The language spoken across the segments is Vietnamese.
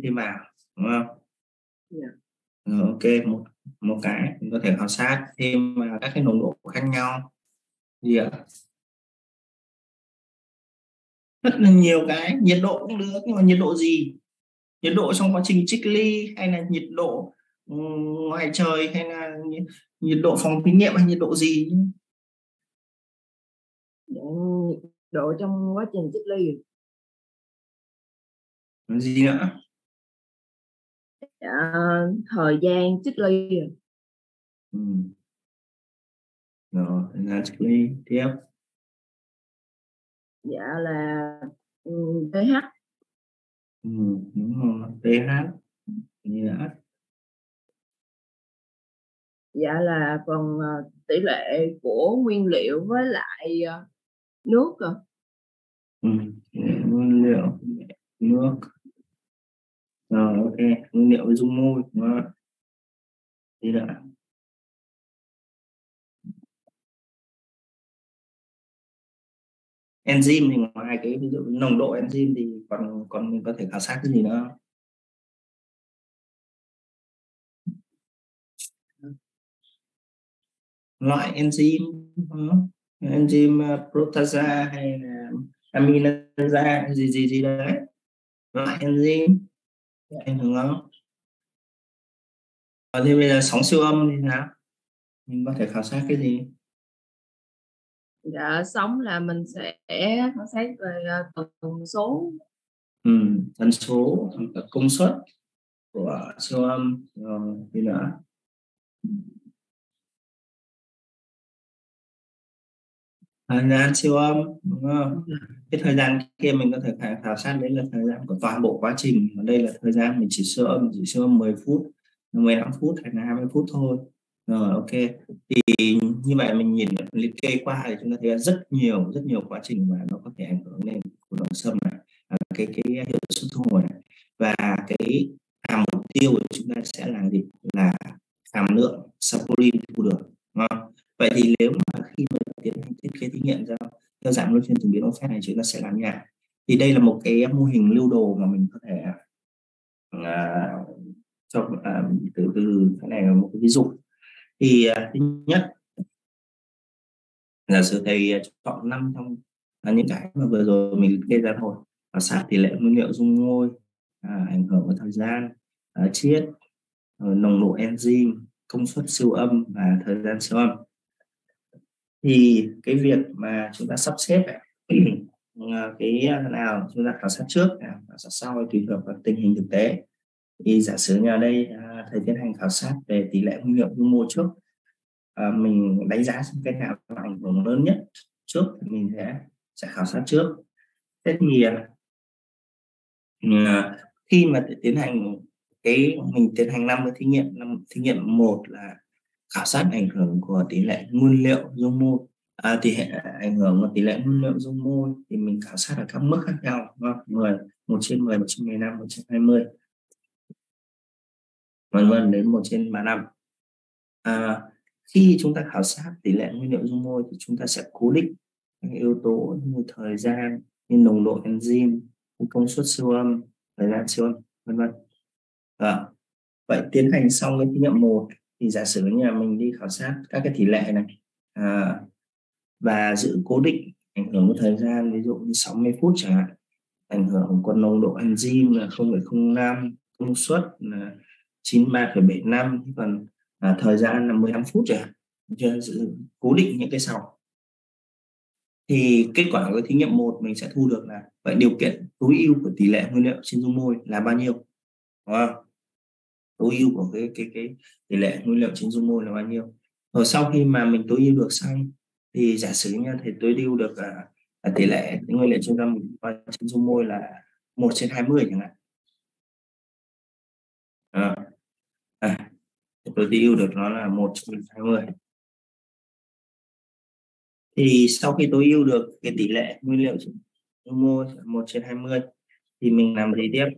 thêm vào, đúng không? Dạ. Rồi, ok, một cái mình có thể khảo sát thêm các cái nồng độ khác nhau gì ạ? Rất là nhiều cái, nhiệt độ cũng được, nhưng mà nhiệt độ gì? Nhiệt độ trong quá trình trích ly, hay là nhiệt độ ngoài trời, hay là nhiệt độ phòng thí nghiệm, hay nhiệt độ gì? Dạ, nhiệt độ trong quá trình trích ly. Gì nữa? Dạ, thời gian trích ly. Rồi, thời gian trích ly tiếp. Dạ là pH. Đúng rồi, pH. Gì nữa? Dạ là phần tỷ lệ của nguyên liệu với lại nước. Nguyên liệu, nước. Rồi, ok, nguyên liệu với dung môi, đúng không? Gì nữa? Enzyme thì ngoài cái ví dụ nồng độ enzyme thì còn mình có thể khảo sát cái gì nữa không? Loại enzyme, enzyme protease hay là aminase gì đấy, loại enzyme anh đúng không? Thì bây giờ sóng siêu âm thì sao, mình có thể khảo sát cái gì? Dạ, sóng là mình sẽ khảo sát về tần số. Tần số, công suất của siêu âm, rồi gì nữa? Thời gian siêu âm, đúng không? Cái thời gian kia mình có thể khảo sát đấy là thời gian của toàn bộ quá trình, ở đây là thời gian mình chỉ siêu âm 10 phút, 15 phút hay là 20 phút thôi. Rồi, ok, thì như vậy mình nhìn liệt kê qua thì chúng ta thấy rất nhiều quá trình mà nó có thể ảnh hưởng đến của động xâm này, cái hiệu suất thu hồi này, và cái mục tiêu của chúng ta sẽ là gì, là hàm lượng saponin thu được, đúng không? Vậy thì nếu mà khi mà tiến hành thiết kế thí nghiệm theo dạng luân phiên từng biến offset này, chúng ta sẽ làm như nào? Thì đây là một cái mô hình lưu đồ mà mình có thể từ cái này là một cái ví dụ. Thì thứ nhất, giả sử thầy chọn 5 trong những cái mà vừa rồi mình kê ra thôi: khảo sát tỷ lệ nguyên liệu dung môi, ảnh hưởng của thời gian, chiết, nồng độ enzyme, công suất siêu âm và thời gian siêu âm. Thì cái việc mà chúng ta sắp xếp cái nào chúng ta khảo sát trước, khảo sát sau tùy thuộc vào tình hình thực tế. Thì giả sử như ở đây thầy tiến hành khảo sát về tỷ lệ nguyên liệu dung môi trước, mình đánh giá xem cái nào có ảnh hưởng lớn nhất trước thì mình sẽ khảo sát trước. Thế thì khi mà tiến hành mình tiến hành 5 cái thí nghiệm. Thí nghiệm 1 là khảo sát ảnh hưởng của tỷ lệ nguyên liệu dung môi, ảnh hưởng của tỷ lệ nguyên liệu dung môi thì mình khảo sát ở các mức khác nhau, đúng không? 1/10, 1/15, 1/20, vân vân đến 1/35. Khi chúng ta khảo sát tỷ lệ nguyên liệu dung môi thì chúng ta sẽ cố định các yếu tố như thời gian, như nồng độ enzyme, như công suất siêu âm, thời gian siêu âm, vân vân. Vậy tiến hành xong cái thí nghiệm 1 thì giả sử như là mình đi khảo sát các cái tỷ lệ này, và giữ cố định ảnh hưởng của thời gian, ví dụ như 60 phút chẳng hạn, ảnh hưởng của nồng độ enzyme là 0,05, công suất là 93,75, còn thời gian là 15 phút chẳng hạn, giữ cố định những cái sau. Thì kết quả của thí nghiệm 1 mình sẽ thu được là vậy điều kiện tối ưu của tỷ lệ nguyên liệu trên dung môi là bao nhiêu, đúng không? Tối ưu của cái tỷ lệ nguyên liệu trên dung môi là bao nhiêu. Rồi sau khi mà mình tối ưu được xong thì giả sử như thì tối ưu được tỷ lệ nguyên liệu trên dung môi là 1/20 chẳng hạn. Tối ưu được nó là 1/20. Thì sau khi tối ưu được cái tỷ lệ nguyên liệu dung môi 1/20 thì mình làm gì tiếp?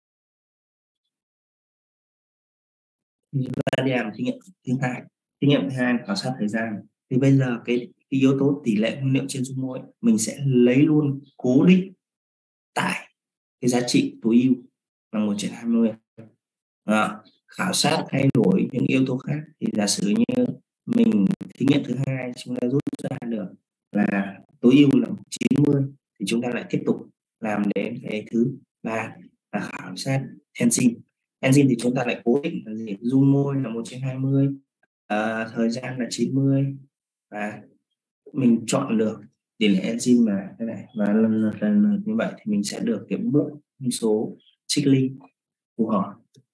Chúng ta đi làm thí nghiệm thứ hai. Thí nghiệm thứ hai là khảo sát thời gian. Thì bây giờ cái yếu tố tỷ lệ nguyên liệu trên dung môi mình sẽ lấy luôn cố định tại cái giá trị tối ưu. là 1/20. Khảo sát thay đổi những yếu tố khác thì giả sử như mình thí nghiệm thứ hai chúng ta rút ra được là tối ưu là 90 thì chúng ta lại tiếp tục làm đến cái thứ ba là khảo sát enzyme. Enzyme thì chúng ta lại cố định là gì? Dung môi là 1/20, thời gian là 90 và mình chọn được tỷ lệ enzyme là thế này, và lần như vậy thì mình sẽ được cái bộ thông số Chicley phù hợp.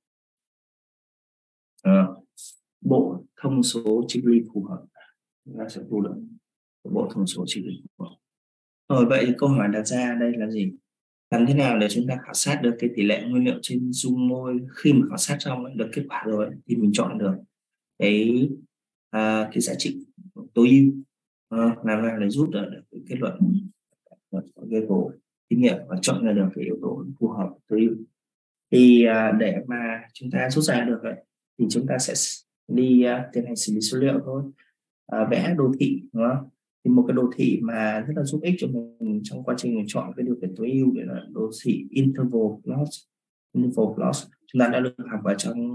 Bộ thông số Chicley phù hợp, chúng ta sẽ thu được bộ thông số Chicley phù hợp. Rồi vậy câu hỏi đặt ra đây là gì? Làm thế nào để chúng ta khảo sát được cái tỷ lệ nguyên liệu trên dung môi? Khi mà khảo sát xong được kết quả rồi thì mình chọn được cái giá trị tối ưu, làm nào để rút được cái kết luận cái tổ thí nghiệm và chọn ra được cái yếu tố phù hợp tối ưu. Thì để mà chúng ta rút ra được ấy, thì chúng ta sẽ đi tiến hành xử lý số liệu thôi, vẽ đồ thị, đúng không? Thì một cái đồ thị mà rất là giúp ích cho mình trong quá trình mình chọn cái điều kiện tối ưu để là đồ thị interval loss. Chúng ta đã được học ở trong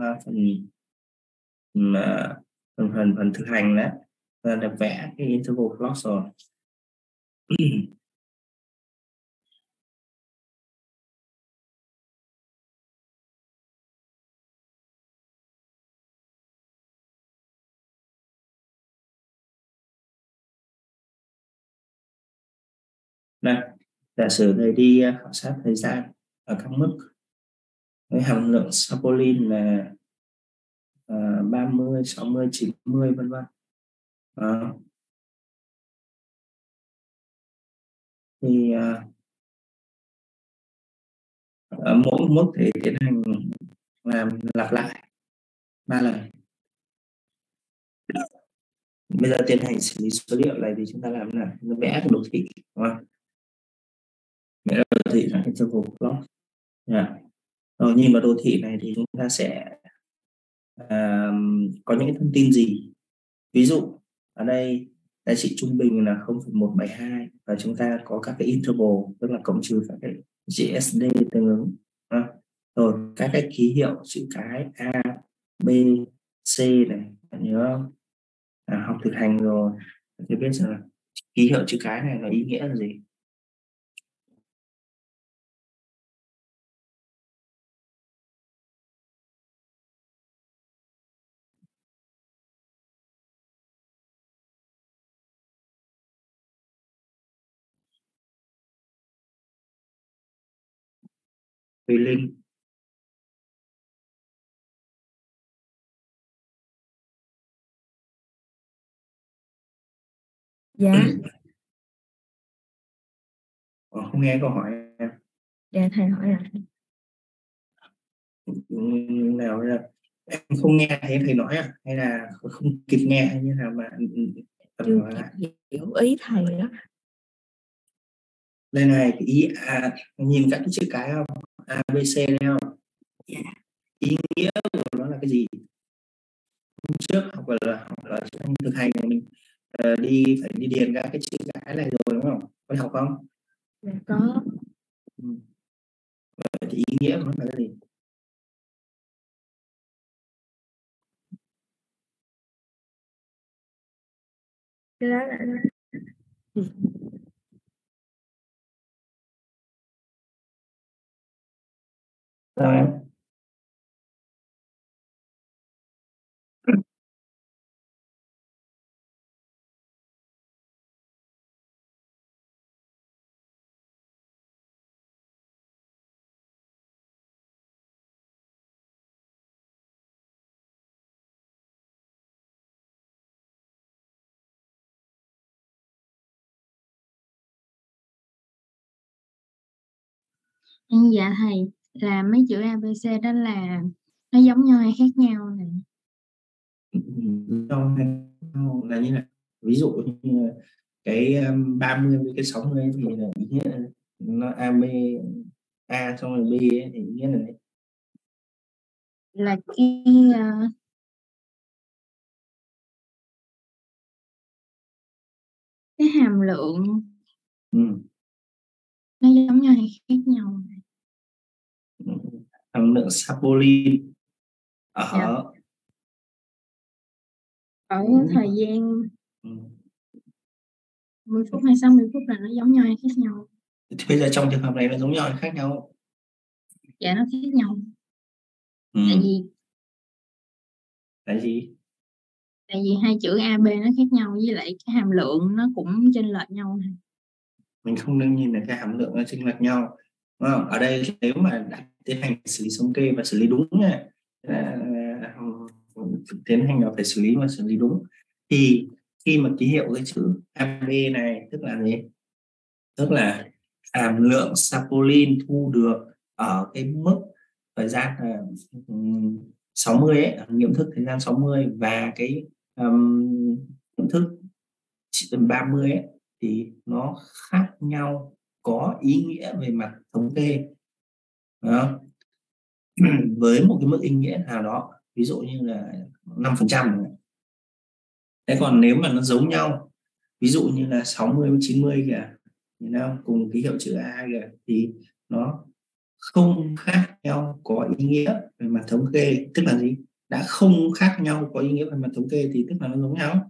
phần thực hành đấy, là được vẽ cái interval loss rồi. Này, giả sử thầy đi khảo sát thời gian ở các mức với hàm lượng saponin là 30, 60, 90 vân vân. Thì mỗi mức thì tiến hành làm lặp lại 3 lần. Bây giờ tiến hành xử lý số liệu này thì chúng ta làm thế nào? Chúng ta vẽ cái đồ thị, đúng không? Vẽ đồ thị là interval plot. Rồi nhìn vào đồ thị này thì chúng ta sẽ có những thông tin gì? Ví dụ ở đây giá trị trung bình là 0,172 và chúng ta có các cái interval, tức là cộng trừ các cái GSD tương ứng. Rồi các cái ký hiệu chữ cái A, B, C này, bạn nhớ không? Học thực hành rồi thì biết rằng là ký hiệu chữ cái này nó ý nghĩa là gì? Tùy linh. Dạ. Không nghe câu hỏi em. Dạ thầy hỏi là nào là em không nghe thấy thầy nói à, hay là không kịp nghe hay như nào mà chưa kịp hiểu ý thầy đó. Đây này, cái ý nhìn các cái chữ cái không? A, B, C đây không? Dạ. Ý nghĩa của nó là cái gì? Hôm trước học là thực hành này mình phải đi điền các cái chữ cái này rồi đúng không? Có học không? Dạ có. Vậy thì ý nghĩa của nó là cái gì? Cái đó là Sao em? Dạ thầy, là mấy chữ ABC đó là nó giống nhau hay khác nhau này? Là như này, ví dụ như cái 30 với cái 60 thì là ý nghĩa nó AB, A xong rồi B ấy, thì ý nghĩa là đấy. Là cái hàm lượng nó giống nhau hay khác nhau này? hàm lượng saponin Dạ. ở Ở thời gian ừ. 10 phút hay 60 phút là nó giống nhau hay khác nhau? Thì bây giờ trong trường hợp này nó giống nhau hay khác nhau? Dạ nó khác nhau. Ừ. Tại gì? vì hai chữ AB nó khác nhau, với lại cái hàm lượng nó cũng chênh lệch nhau. Mình không nên nhìn là cái hàm lượng nó chênh lệch nhau, đúng không? Ở đây nếu mà đã tiến hành xử lý thống kê và xử lý đúng nha, tiến hành là phải xử lý và xử lý đúng, thì khi mà ký hiệu cái chữ AB này tức là gì? Tức là hàm lượng saponin thu được ở cái mức thời gian 60 ấy, nghiệm thức thời gian 60 và cái nghiệm thức 30 ấy, thì nó khác nhau, có ý nghĩa về mặt thống kê. Đó. Với một cái mức ý nghĩa nào đó, ví dụ như là 5%. Thế còn nếu mà nó giống nhau, ví dụ như là 60 với 90 kìa, nhìn không? Cùng ký hiệu chữ A kìa, thì nó không khác nhau có ý nghĩa về mặt thống kê. Tức là gì? Đã không khác nhau có ý nghĩa về mặt thống kê thì tức là nó giống nhau.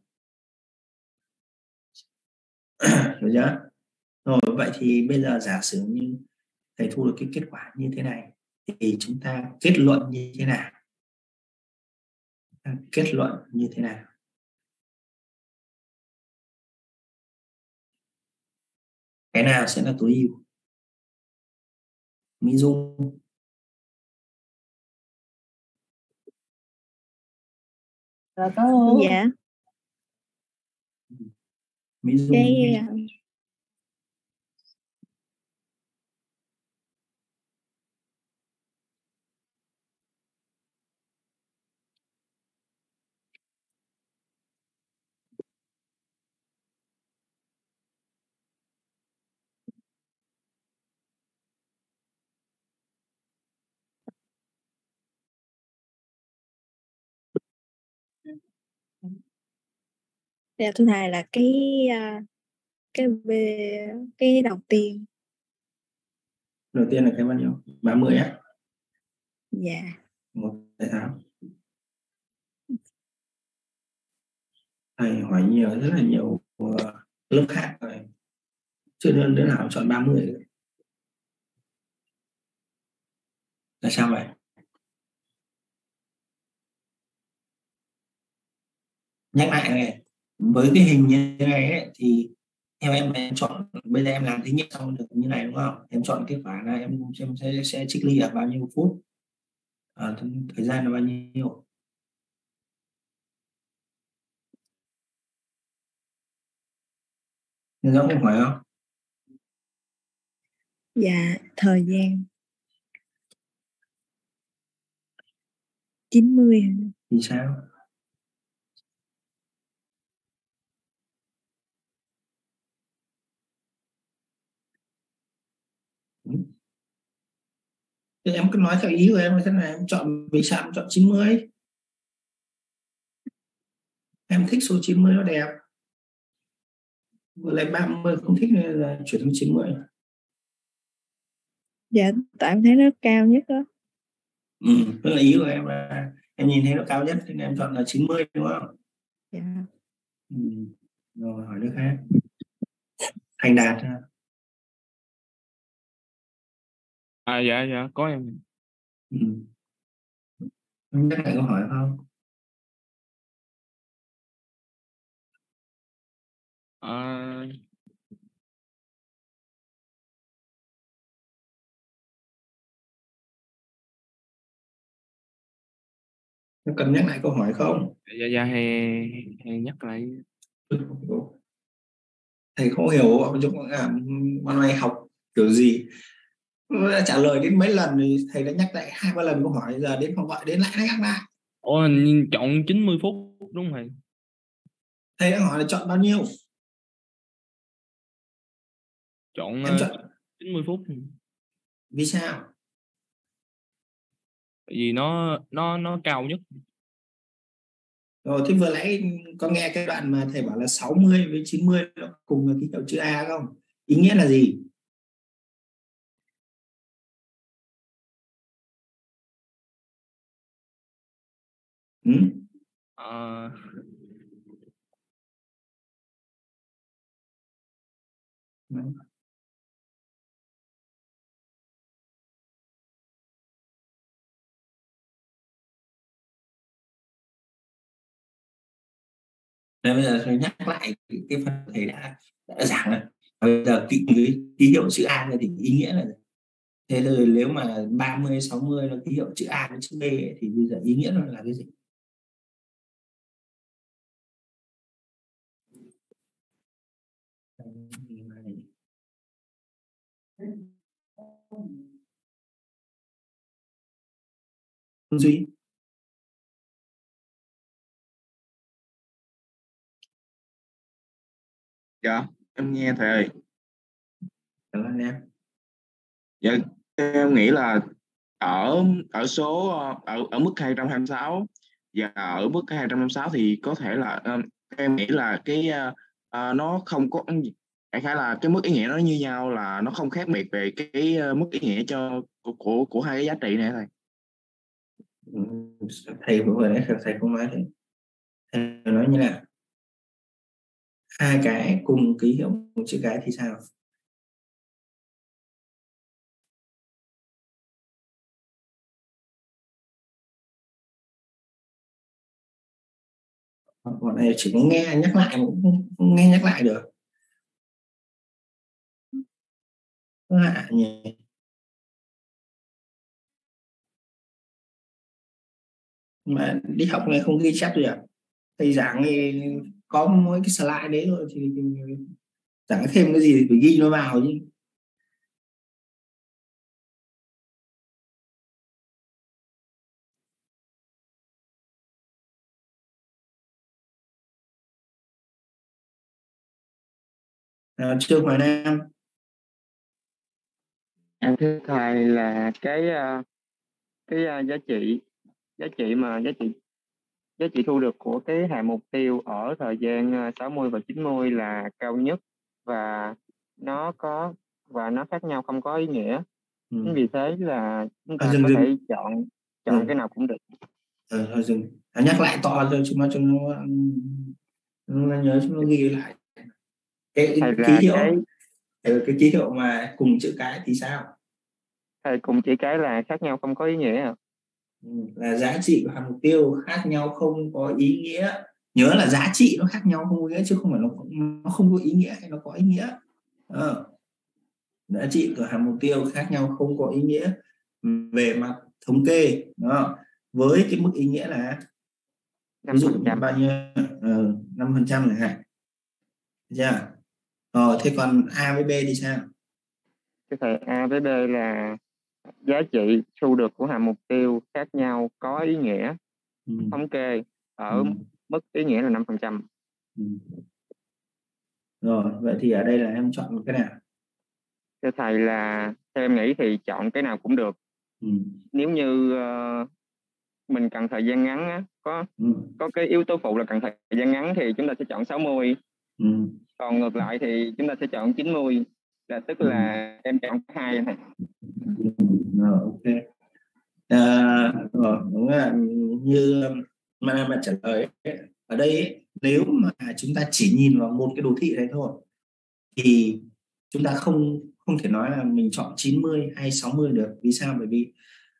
Hiểu chưa? Rồi, vậy thì bây giờ giả sử như thầy thu được cái kết quả như thế này thì chúng ta kết luận như thế nào? Kết luận như thế nào? Cái nào sẽ là tối ưu? Mỹ Dung. Dạ Mỹ Dung. cái dạ thưa thầy là cái về cái đầu tiên. Đầu tiên là cái bao nhiêu? 30 á? Dạ. Một thầy Thảo. Thầy hỏi nhiều, rất là nhiều lớp khác rồi, chưa đơn đứa nào chọn 30. Là sao vậy? Nhắc lại này, với cái hình như thế này ấy, thì theo em chọn, bây giờ em làm thí nghiệm xong được như này đúng không? Em chọn kết quả là em sẽ trích ly ở bao nhiêu phút, thời gian là bao nhiêu? Nên rõ em hỏi không? Dạ thời gian 90. Thì sao? Thì em cứ nói theo ý của em là thế này, em chọn, vì sao em chọn 90? Em thích số 90 nó đẹp, vừa lại 30 không thích nên là chuyển sang 90. Dạ tại em thấy nó cao nhất đó. Tức là ý của em là em nhìn thấy nó cao nhất nên em chọn là 90 đúng không? Dạ. Rồi hỏi nước khác. Thành Đạt. Dạ có em. Nhắc lại câu hỏi không? Có cần nhắc lại câu hỏi không? Dạ hay nhắc lại. Thầy không hiểu bọn này học kiểu gì, đã trả lời đến mấy lần thì thầy đã nhắc lại 2-3 lần câu hỏi, giờ đến phòng gọi đến lại nhắc lại. Ủa chọn 90 phút đúng không thầy? Thầy đã hỏi là chọn bao nhiêu? Chọn Em chọn 90 phút. vì sao? Vì nó cao nhất. Rồi thế vừa nãy có nghe cái đoạn mà thầy bảo là 60 với 90 nó cùng là ký hiệu chữ A không? Ý nghĩa là gì? Ừ? Ờ, Đấy. Nên bây giờ tôi nhắc lại cái phần thầy đã giảng rồi. Bây giờ ký hiệu chữ A này thì ý nghĩa là gì? Thế rồi nếu mà 30, 60 là ký hiệu chữ A với chữ B ấy, thì bây giờ ý nghĩa nó là cái gì? Phương Duy, Dạ, em nghe thầy ơi. cảm ơn em. Dạ, em nghĩ là ở ở số ở mức 226 và ở mức 256 thì có thể là em nghĩ là nó không có, đại khái là cái mức ý nghĩa nó như nhau, là nó không khác biệt về cái mức ý nghĩa của hai cái giá trị này thầy. Ừ, thầy vừa nãy thầy không nói thế. Thầy nói như là hai cái cùng ký hiệu một chữ cái thì sao? Bọn này chỉ có nghe nhắc lại mà cũng không nghe nhắc lại được. Lạ nhỉ. Mà đi học này không ghi chép gì à? Thầy giảng thì có mỗi cái slide đấy rồi thì chẳng thêm cái gì thì phải ghi nó vào chứ. Trương Hoài Nam. Thưa thầy là giá trị thu được của cái hạng mục tiêu ở thời gian 60 và 90 là cao nhất, và nó khác nhau không có ý nghĩa. Chính vì thế là chúng ta có thể chọn cái nào cũng được. Thôi dừng. Nhắc lại to cho chúng nó nhớ, chúng nó ghi lại cái ký hiệu. Cái ký hiệu mà cùng chữ cái thì sao? Thầy, cùng chữ cái là khác nhau không có ý nghĩa à? Là giá trị của hàm mục tiêu khác nhau không có ý nghĩa. Nhớ là giá trị nó khác nhau không có ý nghĩa, chứ không phải nó không có ý nghĩa hay nó có ý nghĩa. Giá trị của hàm mục tiêu khác nhau không có ý nghĩa về mặt thống kê. Đó. Với cái mức ý nghĩa là ví dụ như bao nhiêu 5% chẳng hạn. Thế còn A với B thì sao? Cái thầy, A với B là giá trị thu được của hàm mục tiêu khác nhau có ý nghĩa thống kê ở mức ý nghĩa là 5%. Rồi, vậy thì ở đây là em chọn cái nào? Thưa thầy, là theo em nghĩ thì chọn cái nào cũng được. Nếu như mình cần thời gian ngắn á, có cái yếu tố phụ là cần thời gian ngắn thì chúng ta sẽ chọn 60. Còn ngược lại thì chúng ta sẽ chọn 90, là tức là em chọn hai này. Rồi, ok. Rồi, đúng là như mà trả lời ấy, ở đây ấy, nếu mà chúng ta chỉ nhìn vào một cái đồ thị này thôi thì chúng ta không thể nói là mình chọn 90 hay 60 được. Vì sao? Bởi vì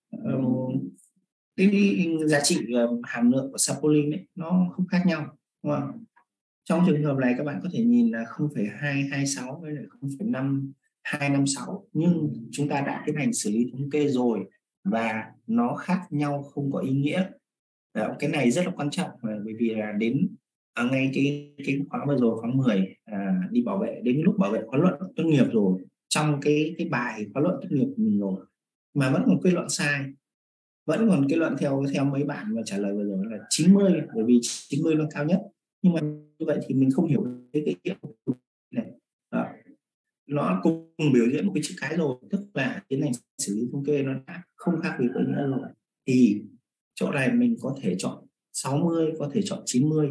cái giá trị hàm lượng của saponin ấy, nó không khác nhau, đúng không? Trong trường hợp này các bạn có thể nhìn là 0,226 với lại 0,5256, nhưng chúng ta đã tiến hành xử lý thống kê rồi và nó khác nhau không có ý nghĩa. Cái này rất là quan trọng, bởi vì là đến ngay cái khóa vừa rồi, khóa 10 đi bảo vệ, đến lúc bảo vệ khóa luận tốt nghiệp rồi, trong cái bài khóa luận tốt nghiệp của mình rồi mà vẫn còn kết luận sai, vẫn còn kết luận theo mấy bạn mà trả lời vừa rồi là 90, bởi vì 90 nó cao nhất. Nhưng mà như vậy thì mình không hiểu cái hiệu này. Nó cùng biểu diễn một cái chữ cái rồi, tức là tiến hành xử lý thống kê nó đã không khác biệt với nghĩa rồi, thì chỗ này mình có thể chọn 60, có thể chọn 90.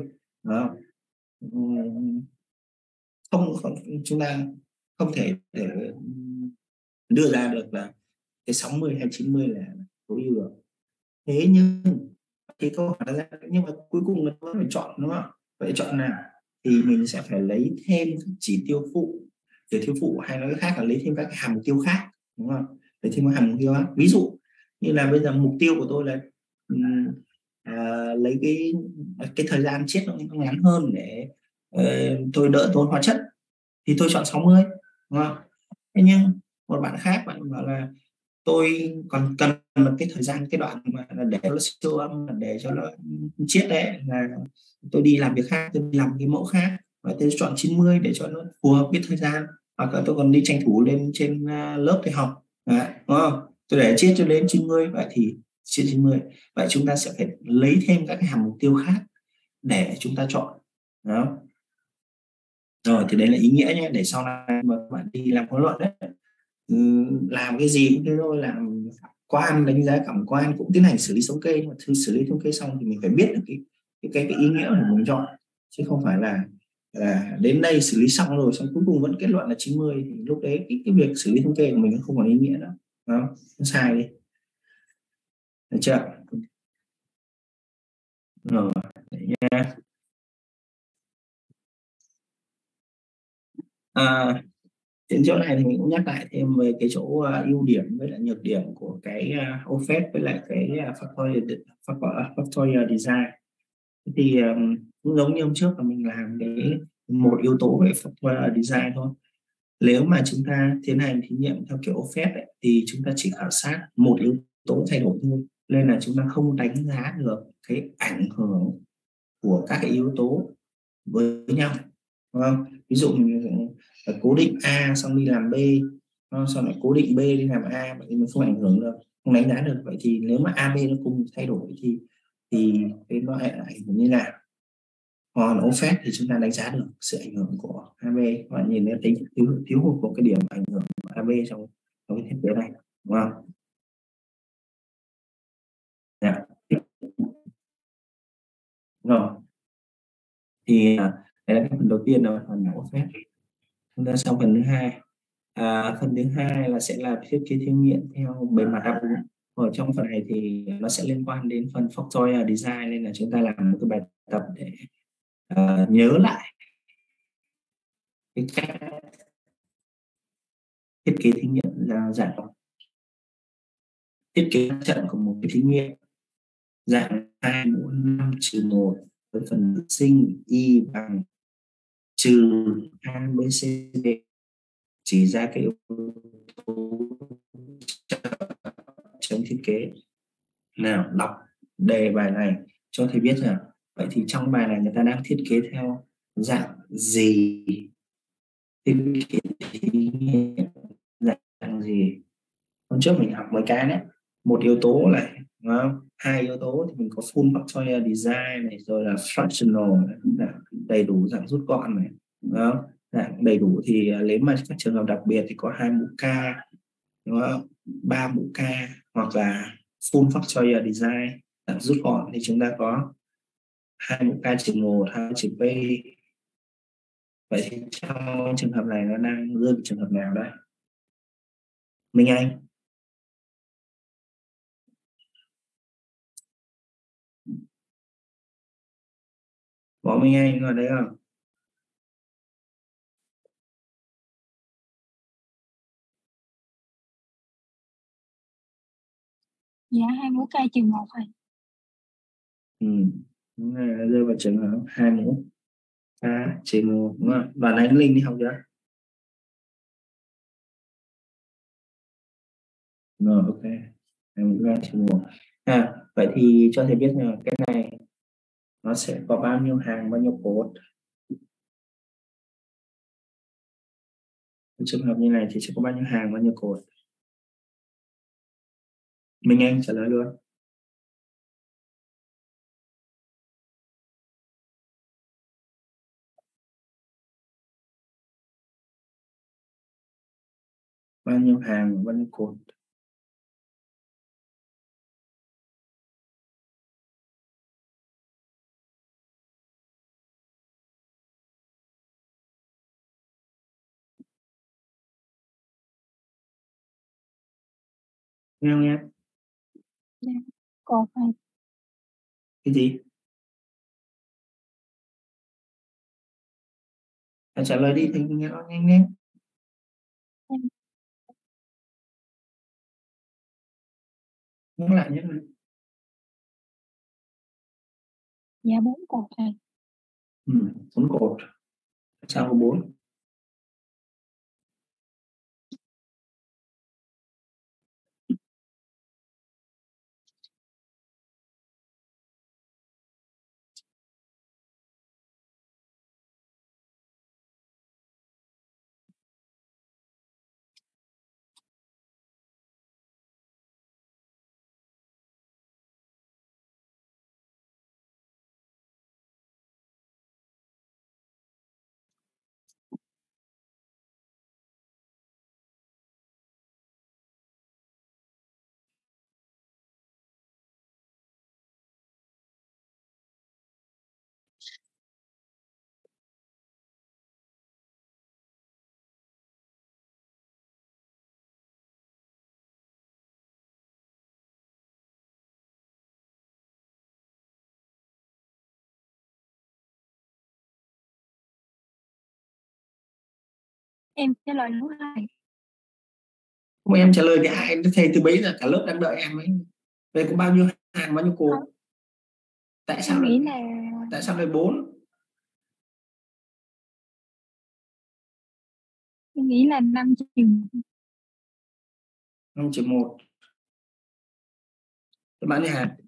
Không, chúng ta không thể để đưa ra được là cái 60 hay 90 là tối ưu được. Thế nhưng thì câu hỏi ra, nhưng mà cuối cùng là vẫn phải chọn, đúng không? Vậy chọn nào? Thì mình sẽ phải lấy thêm chỉ tiêu phụ, chỉ tiêu phụ hay nói khác là lấy thêm các cái hàm mục tiêu khác, đúng không? Lấy thêm các hàm mục tiêu khác. Ví dụ như là bây giờ mục tiêu của tôi là lấy cái thời gian chết nó ngắn hơn để tôi đỡ tốn hóa chất, thì tôi chọn 60, đúng không? Thế nhưng một bạn khác bạn bảo là tôi còn cần một cái thời gian, cái đoạn mà để nó siêu âm, để cho nó chết đấy, là tôi đi làm việc khác, tôi đi làm cái mẫu khác, và tôi chọn 90 để cho nó phù hợp với thời gian, hoặc là tôi còn đi tranh thủ lên trên lớp để học đấy, đúng không? Tôi để chết cho đến 90, vậy thì trên 90. Vậy chúng ta sẽ phải lấy thêm các cái hàm mục tiêu khác để chúng ta chọn đó. Rồi thì đấy là ý nghĩa nhé, để sau này mà bạn đi làm huấn luận đấy, làm cái gì cũng thế thôi, làm quan, đánh giá cảm quan, cũng tiến hành xử lý thống kê, nhưng mà xử lý thống kê xong thì mình phải biết được cái ý nghĩa của mình chọn, chứ không phải là đến đây xử lý xong rồi xong cuối cùng vẫn kết luận là 90, thì lúc đấy cái việc xử lý thống kê của mình nó không còn ý nghĩa nữa, nó sai đi, được chưa? Rồi nha. Đến chỗ này thì mình cũng nhắc lại thêm về cái chỗ ưu điểm với lại nhược điểm của cái OFET với lại cái factorial design. Thì cũng giống như hôm trước là mình làm cái một yếu tố về factorial design thôi. Nếu mà chúng ta tiến hành thí nghiệm theo kiểu OFET ấy, thì chúng ta chỉ khảo sát một yếu tố thay đổi thôi, nên là chúng ta không đánh giá được cái ảnh hưởng của các cái yếu tố với nhau, đúng không? Ví dụ mình cố định A xong đi làm B, xong lại cố định B đi làm A, vậy thì mình không ảnh hưởng được, không đánh giá được. Vậy thì nếu mà A B nó cùng thay đổi thì cái nó ảnh hưởng như nào? Còn OFET thì chúng ta đánh giá được sự ảnh hưởng của AB, và nhìn thấy tính thiếu hụt của cái điểm ảnh hưởng của AB trong cái thiết kế này, đúng không? Dạ. Rồi thì đây là cái phần đầu tiên là phần OFET. Chúng ta sang phần thứ hai. Phần thứ hai là sẽ là thiết kế thí nghiệm theo bề mặt đáp ứng. Ở trong phần này thì nó sẽ liên quan đến phần factorial design, nên là chúng ta làm một cái bài tập để nhớ lại cái cách thiết kế thí nghiệm là dạng thiết kế trận của một cái thí nghiệm dạng 2 mũ 5 trừ 1 với phần sinh y bằng trừ A B C D, chỉ ra cái yếu tố trong thiết kế. Nào đọc đề bài này cho thầy biết rằng vậy thì trong bài này người ta đang thiết kế theo dạng gì, thiết kế thí nghiệm dạng gì. Hôm trước mình học mấy cái đấy, một yếu tố này, đúng không? Hai yếu tố thì mình có full factorial design này, rồi là fractional này, đầy đủ dạng rút gọn này, đúng không? Dạng đầy đủ thì nếu mà các trường hợp đặc biệt thì có 2 mũ K, đúng không? 3 mũ K, hoặc là full factorial design dạng rút gọn thì chúng ta có 2 mũ K trừ 1, 2 trừ P. Vậy thì trong trường hợp này nó đang rơi vào trường hợp nào đây? Minh Anh. Có Minh Anh ở đây không? Dạ 2 mũ K trừ 1 thôi. Này là rơi vào trường hợp 2 mũ K trừ 1, đúng không? Và đánh Linh đi học chưa? Rồi, ok. 2 mũ K trừ 1. Vậy thì cho thầy biết là cái này nó sẽ có bao nhiêu hàng, bao nhiêu cột? Trường hợp như này thì sẽ có bao nhiêu hàng, bao nhiêu cột? Minh Anh trả lời luôn. Bao nhiêu hàng, bao nhiêu cột? Nghe không em? Dạ. Cột này. Cái gì? Trả lời đi thì nghe nó nhanh nhanh. Nhắc lại nhé. Dạ 4 cột thầy. 4 cột. Sao có 4? Em trả lời đúng thầy. Không, em trả lời thì ai thầy từ bấy giờ cả lớp đang đợi em ấy. Vậy có bao nhiêu hàng, bao nhiêu cột? Tại sao Em nghĩ lại là tại sao lại 4? em nghĩ là 5 chiều. 5/1. Các bạn như hàng.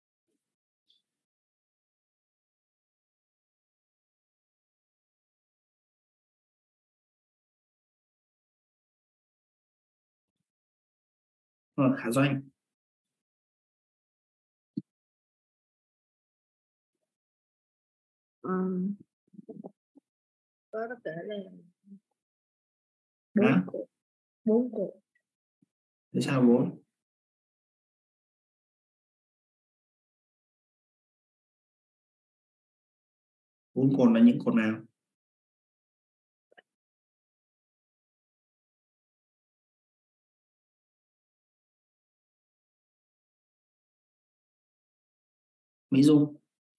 Khả Doanh. Có thể là Hả? 4 cột. Tại sao 4? Bốn cột là những cột nào? Mỹ Dung.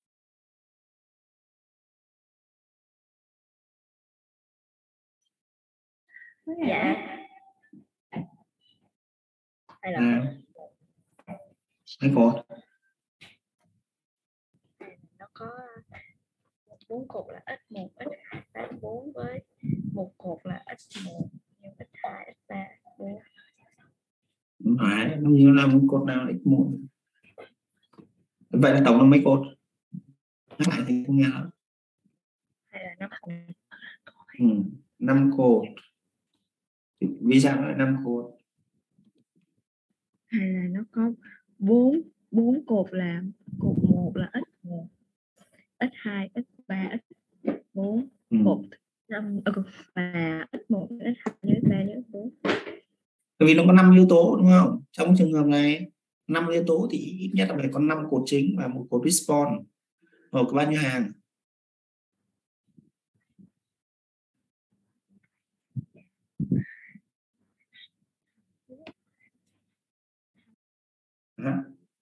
Dạ. Hay là Mấy cột? nó có 4 cột là x1, x2, x4 với một cột là x1, x2, x3, x4. Đúng phải, nó như là một cột nào x một. Vậy là tổng là mấy cột? Nhắc lại thì không nghe nữa. Hay là nó 5 cột. Vì sao lại 5 cột? hay là nó có 4 cột là cột 1 là x1, x2, x3, x4, cột 5 và x1, x2, x3, x4. Bởi vì nó có 5 yếu tố đúng không? Trong trường hợp này 5 yếu tố thì ít nhất là phải có 5 cột chính và một cột response. Có bao nhiêu hàng? Hả?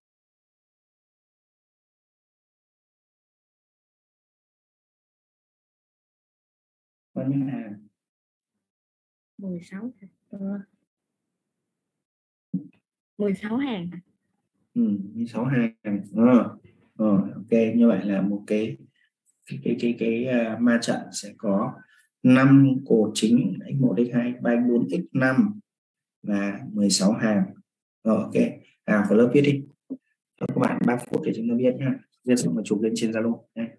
Bao nhiêu hàng? 16 16 hàng. 16 hàng. Ok, như vậy là một cái ma trận sẽ có 5 cột chính x1, x2, x3, x4, x5 và 16 hàng. Rồi ok. Vào lớp viết đi. Cho các bạn 3 phút để chúng ta viết nhá. Viết xong rồi chụp lên trên Zalo nhé.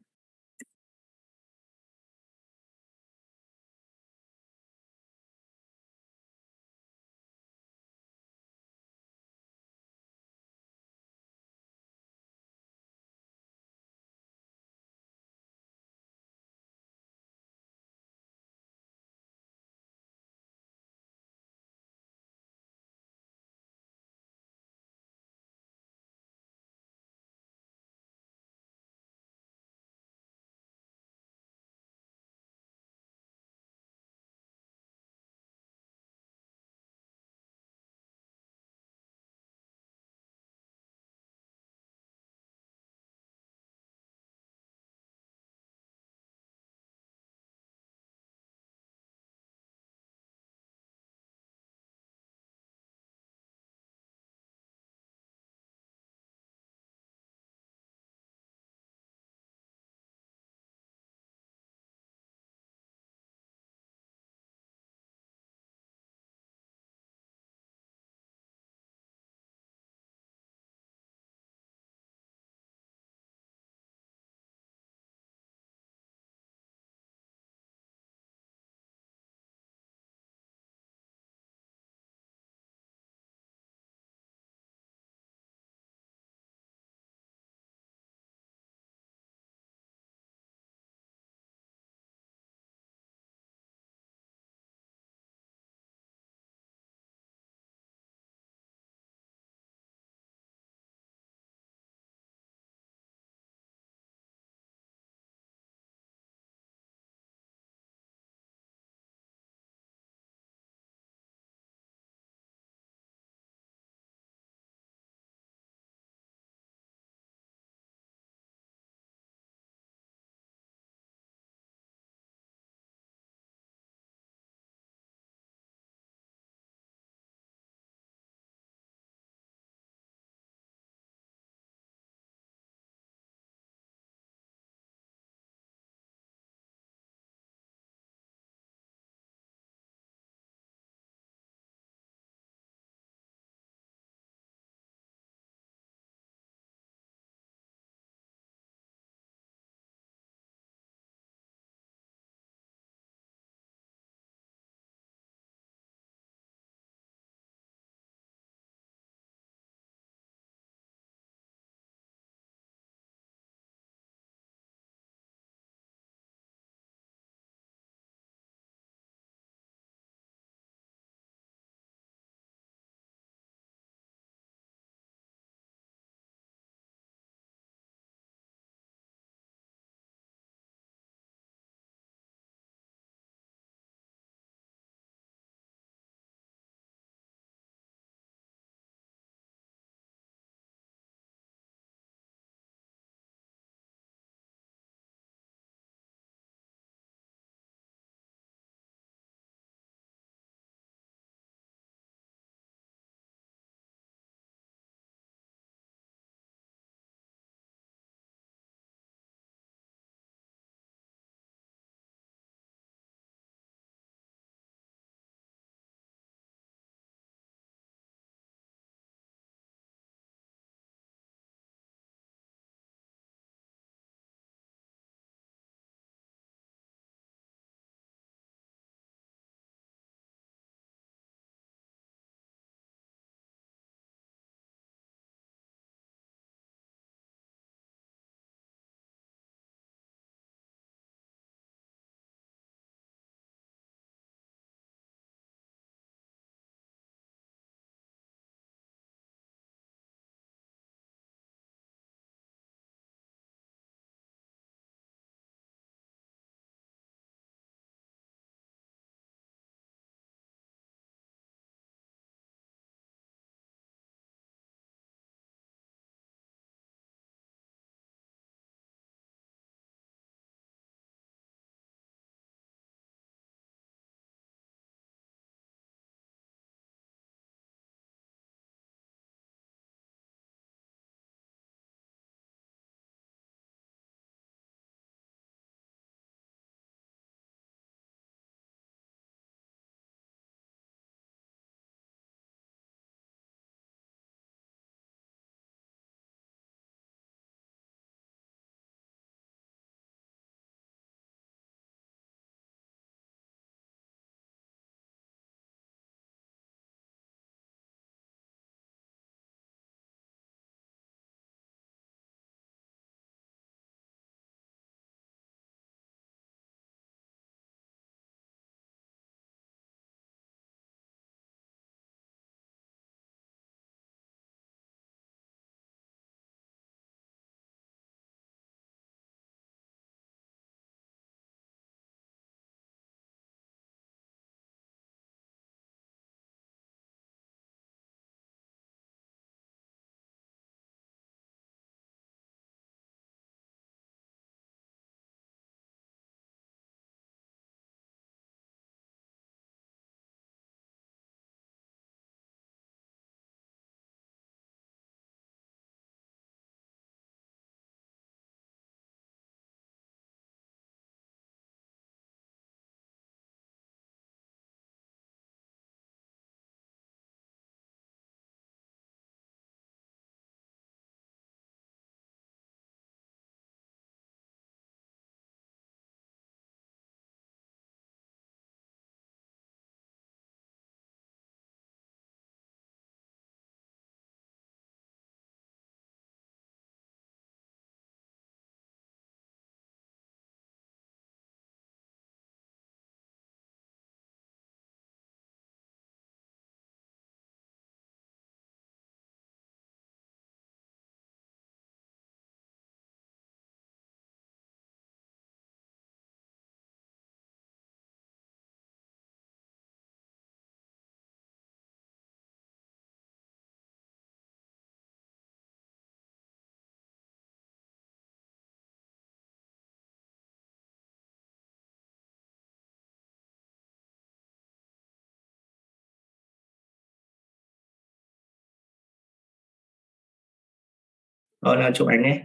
Rồi là chụp ảnh đấy,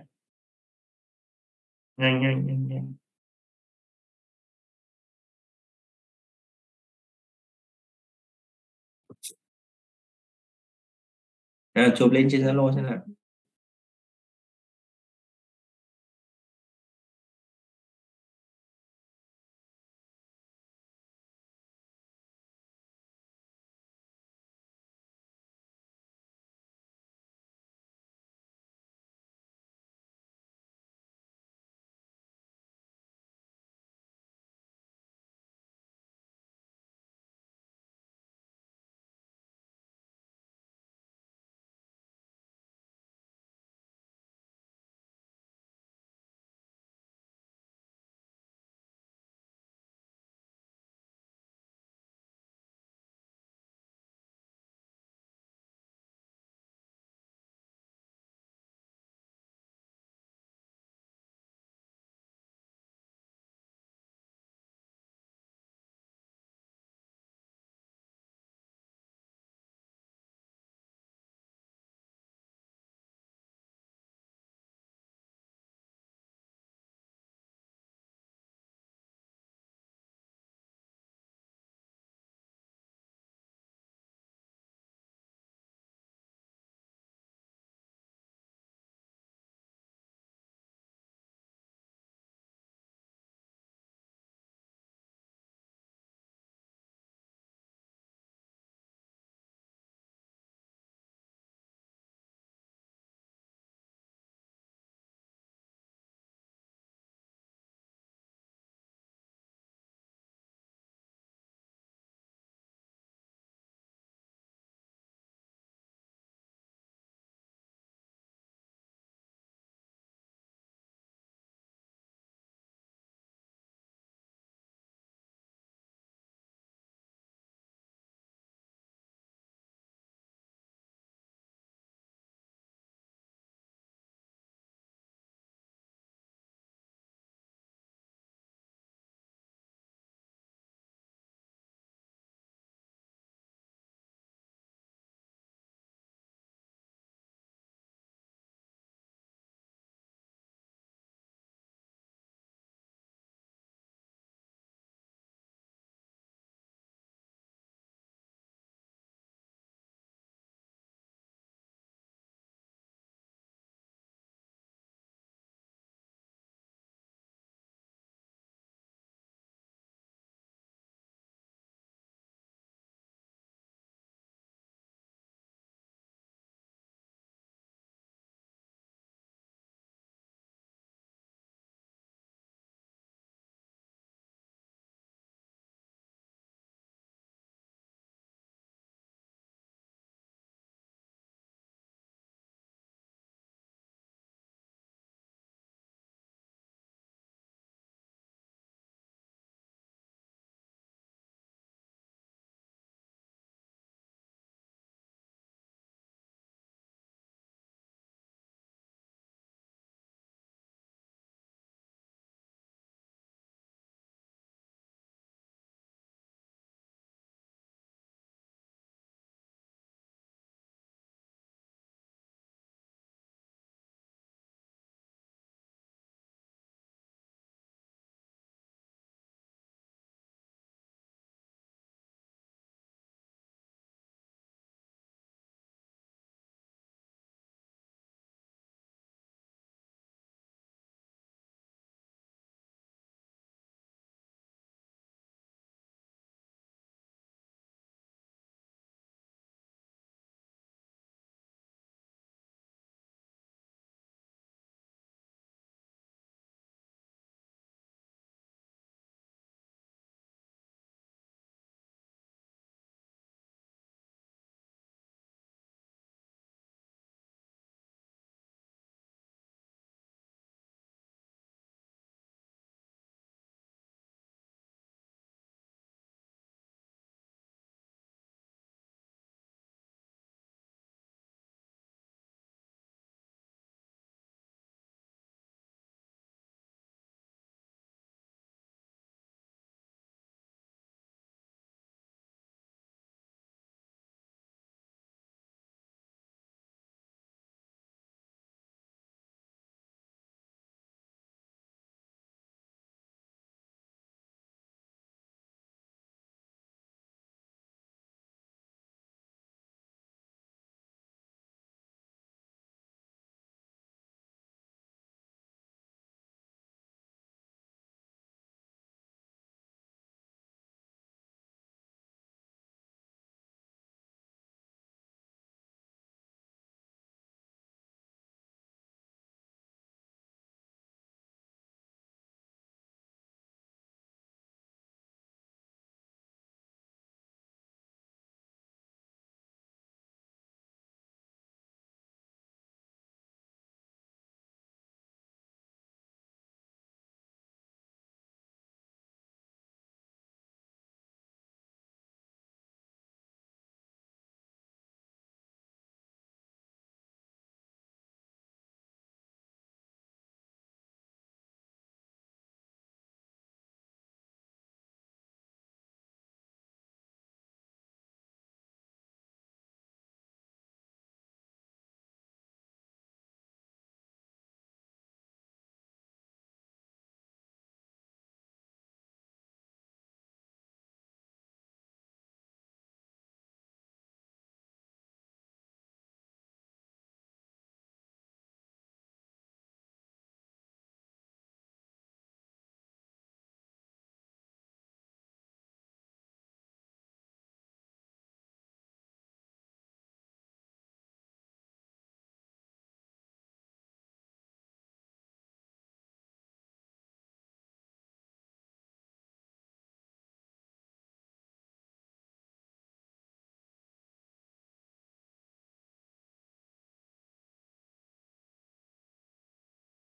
nhanh nhanh nhanh nhanh. Chụp lên trên Zalo xem nào.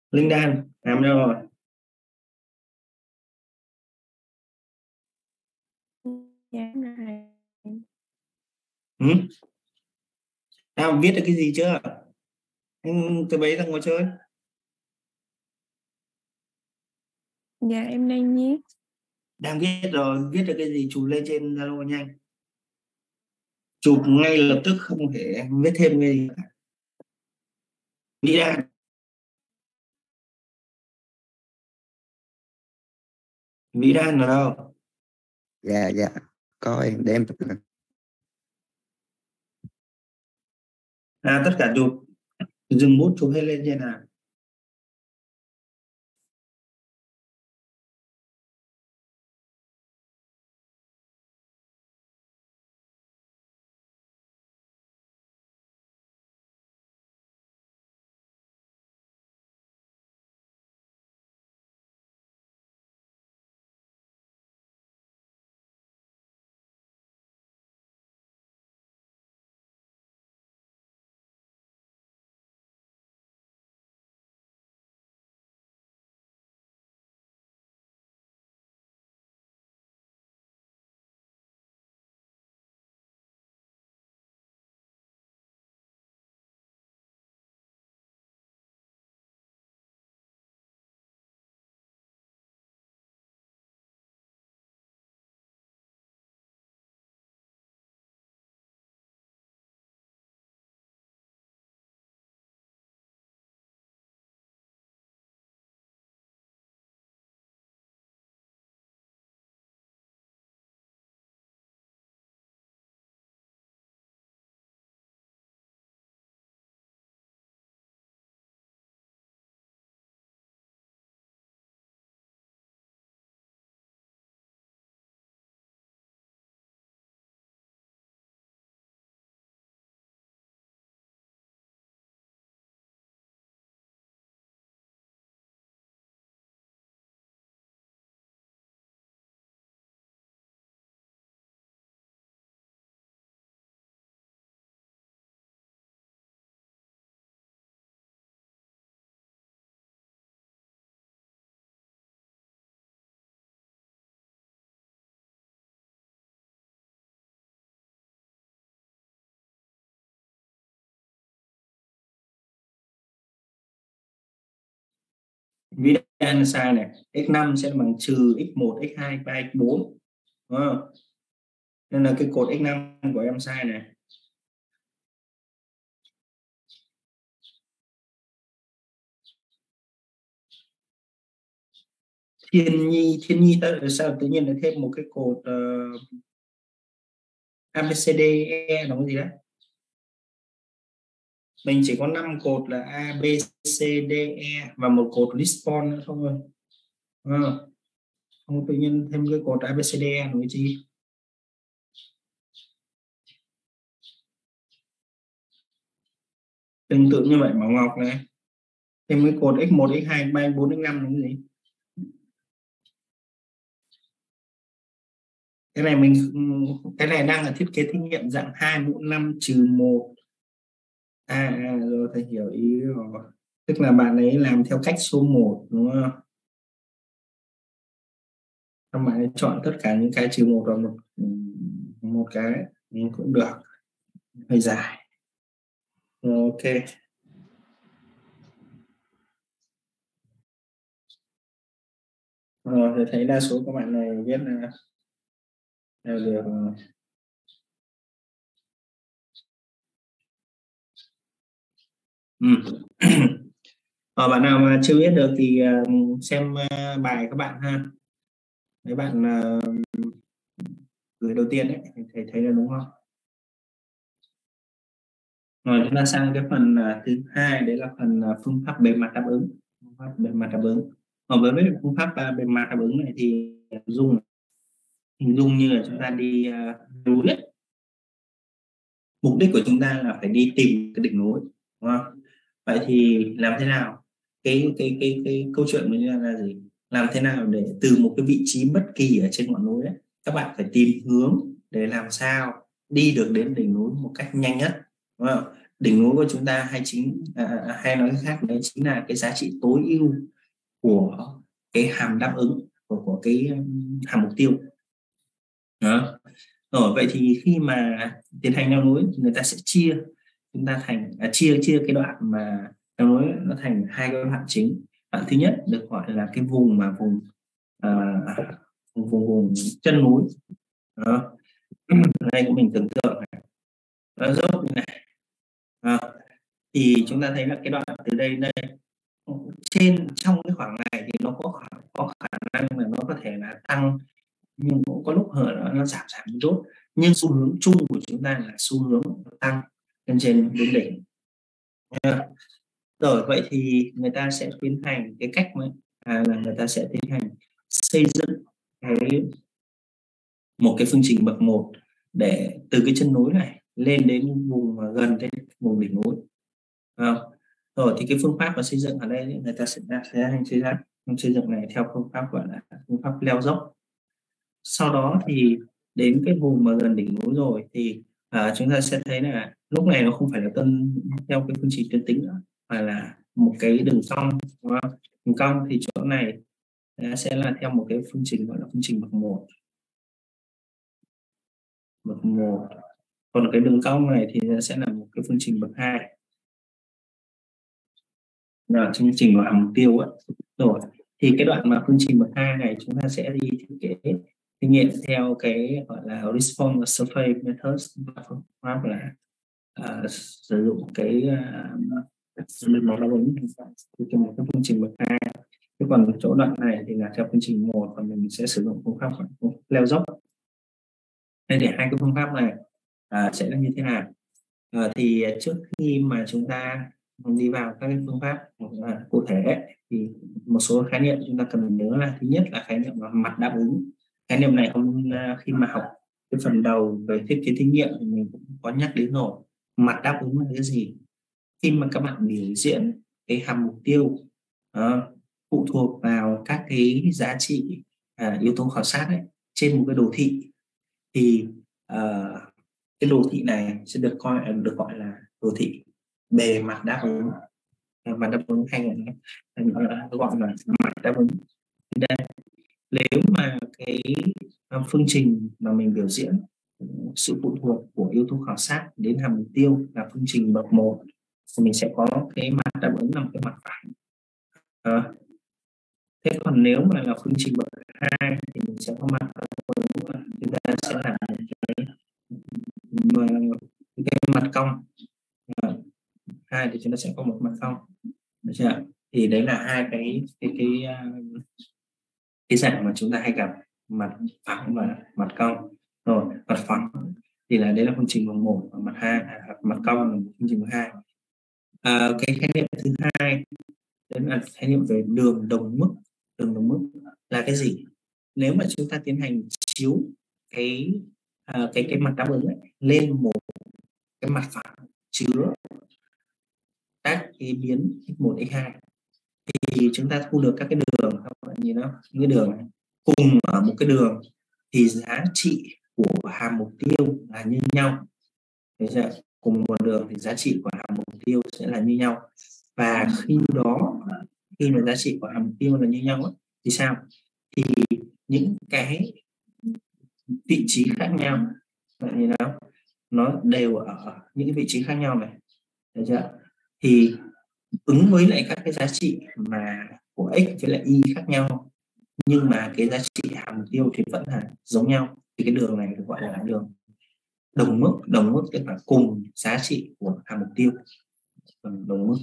Linh Đan làm đâu rồi? Dạ này. Nào viết được cái gì chưa? Anh từ bấy ra ngồi chơi. Dạ em đang viết. Đang viết rồi, viết được cái gì chụp lên trên Zalo nhanh. Chụp ngay lập tức, không thể viết thêm cái gì cả. Mỹ Đan. Mỹ Đan ở đâu? Dạ có em để em chụp lên. Tất cả chụp, dừng bút chụp hết lên trên nào. Mỹ Đan sai này, x5 sẽ bằng trừ x1, x2, x3, x4. Nên là cái cột x5 của em sai này. Thiên nhi sao tự nhiên lại thêm một cái cột ABCDE là cái gì đấy? Mình chỉ có 5 cột là ABCDE và một cột response nữa thôi. Không tự nhiên thêm cái cột ABCDE là cái gì? Tương tự như vậy Bảo Ngọc này. Thêm cái cột x1, x2, x3, x4, x5 là cái gì? Cái này đang là thiết kế thí nghiệm dạng 2 mũ 5 trừ 1. Rồi thầy hiểu ý rồi. Tức là bạn ấy làm theo cách số 1 đúng không? Các bạn ấy chọn tất cả những cái trừ 1 vào một cái cũng được. Hơi dài. Ok. Rồi thầy thấy đa số các bạn này viết là đều được. Bạn nào mà chưa biết được thì xem bài các bạn ha. Mấy bạn gửi đầu tiên đấy, thầy thấy là đúng không? Rồi chúng ta sang cái phần thứ hai, đấy là phần phương pháp bề mặt đáp ứng. Phương pháp bề mặt đáp ứng. Với phương pháp bề mặt đáp ứng này thì hình dung như là chúng ta đi núi ấy. Mục đích của chúng ta là phải đi tìm cái đỉnh núi, đúng không? Vậy thì làm thế nào? Cái câu chuyện của chúng ta là gì? Làm thế nào để từ một cái vị trí bất kỳ ở trên ngọn núi ấy, các bạn phải tìm hướng để làm sao đi được đến đỉnh núi một cách nhanh nhất, đúng không? đỉnh núi của chúng ta hay nói cách khác đấy chính là cái giá trị tối ưu của cái hàm đáp ứng của cái hàm mục tiêu đó. Rồi vậy thì khi mà tiến hành leo núi người ta sẽ chia chúng ta thành chia cái đoạn mà leo núi nó thành hai cái đoạn chính. Đoạn thứ nhất được gọi là cái vùng vùng chân núi đó. Đây của mình tưởng tượng này, nó dốc như này thì chúng ta thấy là cái đoạn từ đây trong cái khoảng này thì nó có khả năng là nó có thể là tăng, nhưng cũng có lúc nó giảm một chút, nhưng xu hướng chung của chúng ta là xu hướng tăng lên trên đến đỉnh. Rồi vậy thì người ta sẽ tiến hành cái cách là người ta sẽ tiến hành xây dựng một cái phương trình bậc 1 để từ cái chân núi này lên đến vùng gần đến vùng đỉnh núi. Rồi thì cái phương pháp mà xây dựng ở đây người ta sẽ hành xây dựng này theo phương pháp gọi là phương pháp leo dốc. Sau đó thì đến cái vùng mà gần đỉnh núi rồi thì chúng ta sẽ thấy là lúc này nó không phải là theo cái phương trình tuyến tính nữa, mà là một cái đường cong, đúng không? Đường cong thì chỗ này sẽ là theo một cái phương trình gọi là phương trình bậc 1. Còn cái đường cong này thì sẽ là một cái phương trình bậc 2, là chương trình của hàm mục tiêu ấy. Rồi thì cái đoạn mà phương trình bậc 2 này chúng ta sẽ đi thiết kế thí nghiệm theo cái gọi là response survey method, phương pháp là sử dụng cái một đáp ứng một cái phương trình bậc 2. Thế còn chỗ đoạn này thì là theo phương trình 1, và mình sẽ sử dụng phương pháp leo dốc. Đây để hai cái phương pháp này sẽ là như thế nào. Thì trước khi mà chúng ta đi vào các cái phương pháp cụ thể ấy, thì một số khái niệm chúng ta cần nhớ là thứ nhất là khái niệm là mặt đáp ứng. Khái niệm này khi mà học cái phần đầu về thiết kế thí nghiệm thì mình cũng có nhắc đến rồi. Mặt đáp ứng là cái gì? Khi mà các bạn biểu diễn cái hàm mục tiêu phụ thuộc vào các cái giá trị yếu tố khảo sát ấy, trên một cái đồ thị thì cái đồ thị này sẽ được gọi là đồ thị bề mặt đáp ứng. Mặt đáp ứng hay gọi là mặt đáp ứng. Đây, nếu mà cái phương trình mà mình biểu diễn sự phụ thuộc của yếu tố khảo sát đến hàm mục tiêu là phương trình bậc 1 thì mình sẽ có cái mặt đáp ứng là một cái mặt phẳng. Thế còn nếu mà là phương trình bậc 2 thì mình sẽ có mặt đáp ứng, chúng ta sẽ là cái mặt cong. Hai thì chúng ta sẽ có một mặt cong, được chưa? Thì đấy là hai cái dạng mà chúng ta hay gặp, mặt phẳng và mặt cong. Rồi mặt phẳng thì là đấy là phương trình bậc 1, và mặt cong là phương trình bậc 2. Cái khái niệm thứ hai đấy là khái niệm về đường đồng mức. Đường đồng mức là cái gì? Nếu mà chúng ta tiến hành chiếu cái mặt đáp ứng ấy, lên một cái mặt phẳng chứa các cái biến x1, x2 thì chúng ta thu được các cái đường, các bạn nhìn nó, những cái đường này cùng ở một cái đường thì giá trị của hàm mục tiêu là như nhau. Đấy chưa? Cùng một đường thì giá trị của hàm mục tiêu sẽ là như nhau. Và khi mà giá trị của hàm mục tiêu là như nhau ấy, thì sao? Thì những cái vị trí khác nhau, bạn nhìn nào, nó đều ở những cái vị trí khác nhau này. Được chưa? Thì ứng với lại các cái giá trị mà của x với lại y khác nhau, nhưng mà cái giá trị hàm mục tiêu thì vẫn là giống nhau, thì cái đường này được gọi là đường đồng mức. Đồng mức tức là cùng giá trị của hàm mục tiêu, đồng mức.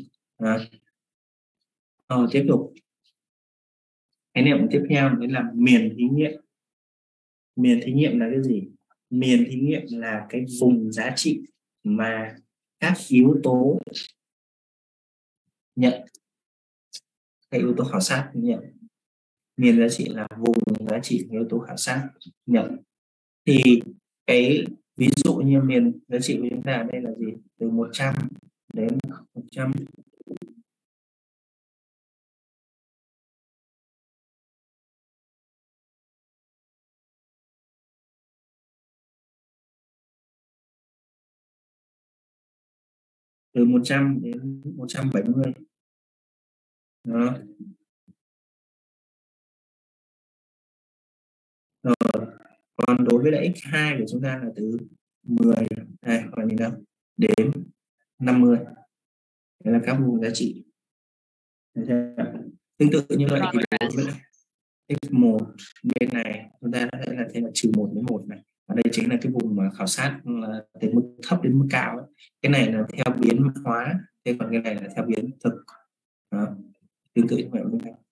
Tiếp tục khái niệm tiếp theo đấy là miền thí nghiệm. Miền thí nghiệm là cái gì? Miền thí nghiệm là cái vùng giá trị mà các yếu tố nhận, các yếu tố khảo sát nhận. Miền giá trị là vùng giá trị yếu tố khảo sát nhận. Thì cái ví dụ như miền giá trị của chúng ta đây là gì? Từ 100 đến 100. từ 100 đến 170. Đó. Rồi. Còn đối với lại x2 của chúng ta là từ 10 này còn gì đâu đến 50. Đấy là các vùng giá trị. Tương tự như vậy thì đối với x1 bên này chúng ta sẽ là thêm là trừ 1 đến 1 này. Ở đây chính là cái vùng mà khảo sát từ mức thấp đến mức cao ấy. Cái này là theo biến mã hóa, thế còn cái này là theo biến thực. Đó. Tương tự như vậy.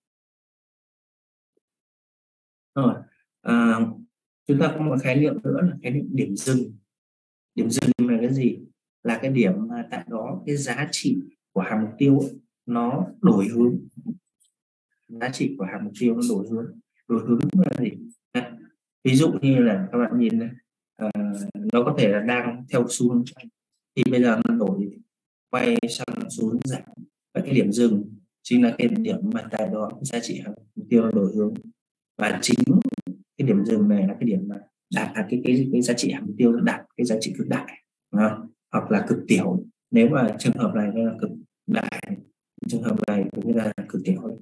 Rồi. Chúng ta có một khái niệm nữa là khái niệm điểm dừng. Điểm dừng là cái gì? Là cái điểm mà tại đó cái giá trị của hàm mục tiêu ấy, nó đổi hướng. Giá trị của hàm mục tiêu nó đổi hướng. Đổi hướng là gì? Ví dụ như là các bạn nhìn này, nó có thể là đang theo xu hướng tăng, thì bây giờ nó đổi quay sang xu hướng giảm. Và cái điểm dừng chính là cái điểm mà tại đó giá trị hàm mục tiêu nó đổi hướng. Và chính cái điểm dừng này là cái điểm mà đạt cái giá trị hàm mục tiêu đạt cái giá trị cực đại, hoặc là cực tiểu. Nếu mà trường hợp này nó là cực đại, trường hợp này cũng là cực tiểu.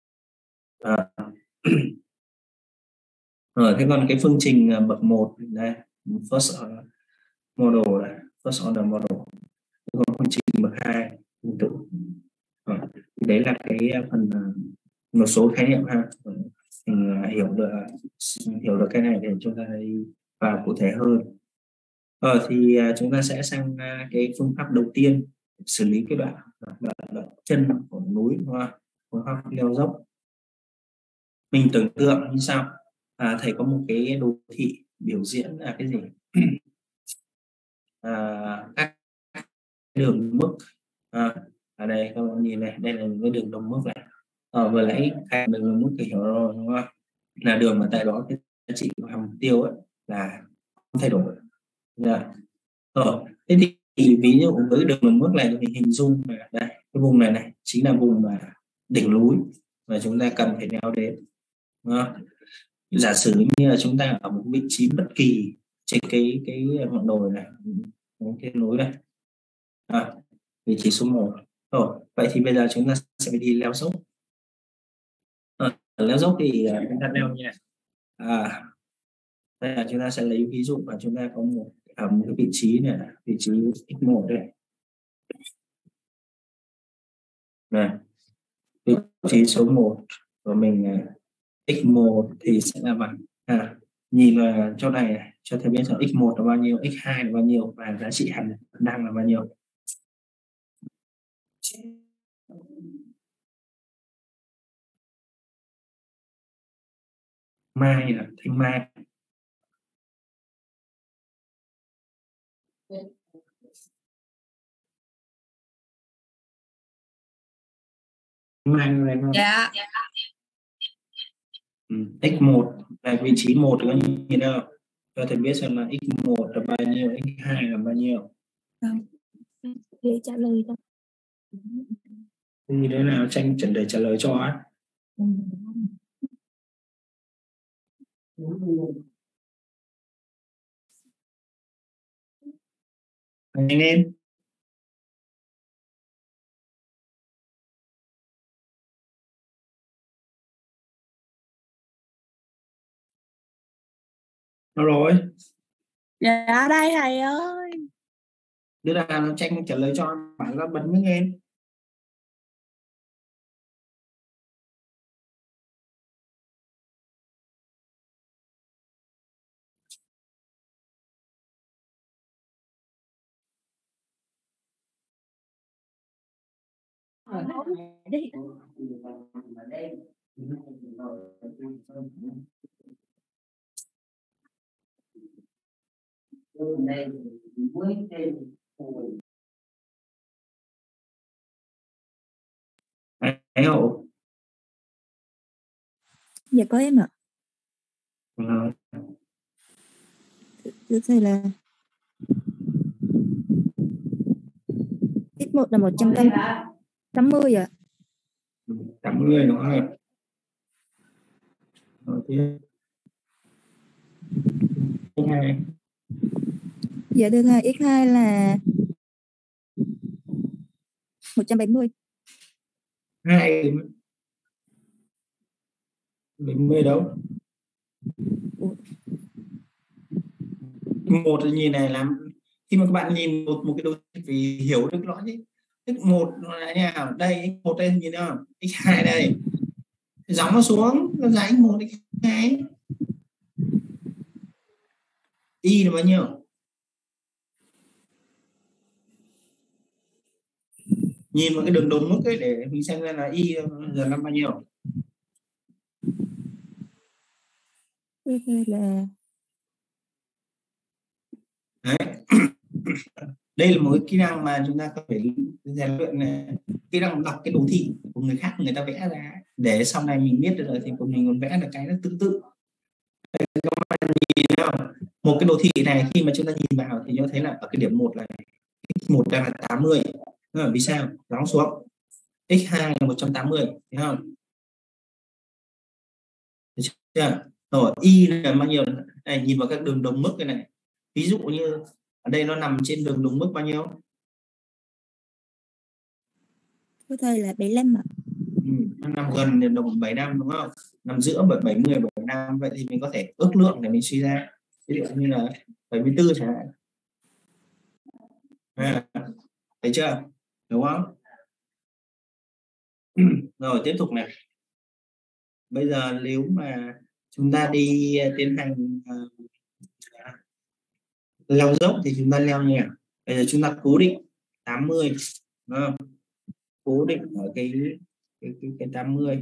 Rồi, thế còn cái phương trình bậc 1 đây, first model này, first order model. Còn phương trình bậc 2 tương tự. Thì đấy là cái phần một số khái niệm ha. Mình hiểu được cái này để chúng ta đi vào cụ thể hơn. Thì chúng ta sẽ sang cái phương pháp đầu tiên, xử lý cái đoạn chân của núi, phương pháp leo dốc. Mình tưởng tượng như sau. Thầy có một cái đồ thị biểu diễn là cái gì? Các đường mức. Ở đây các bạn nhìn này, đây là những cái đường đồng mức này. Vừa nãy đường đồng mức thì hiểu rồi đúng không? Là đường mà tại đó cái giá trị của hàm mục tiêu ấy là không thay đổi. Thế thì ví dụ với đường đồng mức này thì mình hình dung là đây, cái vùng này chính là vùng mà đỉnh núi mà chúng ta cần phải leo đến. Giả sử như là chúng ta ở một vị trí bất kỳ trên cái ngọn đồi này, cái núi này, vị trí số 1. Vậy thì bây giờ chúng ta sẽ phải đi leo dốc. Leo dốc thì chúng ta leo như này. Đây là chúng ta sẽ lấy ví dụ và chúng ta có một cái vị trí này, vị trí x1 đây. Này, vị trí số 1 của mình x1 thì sẽ là bằng nhìn vào chỗ này cho thầy biết là x1 là bao nhiêu, x2 là bao nhiêu và giá trị hàm năng là bao nhiêu. Mai là Thanh Mai. Mai này không? Dạ. X1 là vị trí 1 có như đâu? Cho thầy biết xem là x1 là bao nhiêu, x2 là bao nhiêu. Để trả lời đâu. Thì đấy nào tranh chuẩn để trả lời cho á. Nhanh lên. Đâu rồi? Dạ đây thầy ơi. Đứa nào nó tranh trả lời cho bạn ra bật mic lên. Đi. Thấy hộ. Dạ có em ạ. Thứ này là x1 là 180 ạ. 80 đúng không? Dạ được rồi, x2 là 170. 270 đâu? Một là nhìn này làm khi mà các bạn nhìn một cái đồ thị vì hiểu được nó chứ. X1 là như nào? Đây x1 đây nhìn không? X2 đây. Gióng nó xuống, nó ra x1 x2. Y là bao nhiêu? Nhìn vào cái đường đồng mức ấy để mình xem ra là y giờ là bao nhiêu. Là... Đấy. Đây là một cái kỹ năng mà chúng ta có phải rèn luyện này. Kỹ năng đọc cái đồ thị của người khác người ta vẽ ra để sau này mình biết được rồi thì của mình còn vẽ được cái nó tương tự. Các bạn nhìn thấy không? Một cái đồ thị này khi mà chúng ta nhìn vào thì chúng ta thấy là ở cái điểm 1 này x1 đang là 80. Vì sao? Gióng xuống. x2 là 180, thấy không? Được chưa? Rồi y là bao nhiêu? Này, nhìn vào các đường đồng mức này. Ví dụ như ở đây nó nằm trên đường đồng mức bao nhiêu? Có thể là 75 ạ. Nó nằm gần đến đồng 75 đúng không? Nằm giữa 70 75, vậy thì mình có thể ước lượng để mình suy ra. Ví dụ như là 74 chẳng hạn. Thấy chưa? Đúng không? Rồi tiếp tục này. Bây giờ nếu mà chúng ta đi tiến hành leo dốc thì chúng ta leo như nào? Bây giờ chúng ta cố định 80 đúng không? Cố định ở cái 80.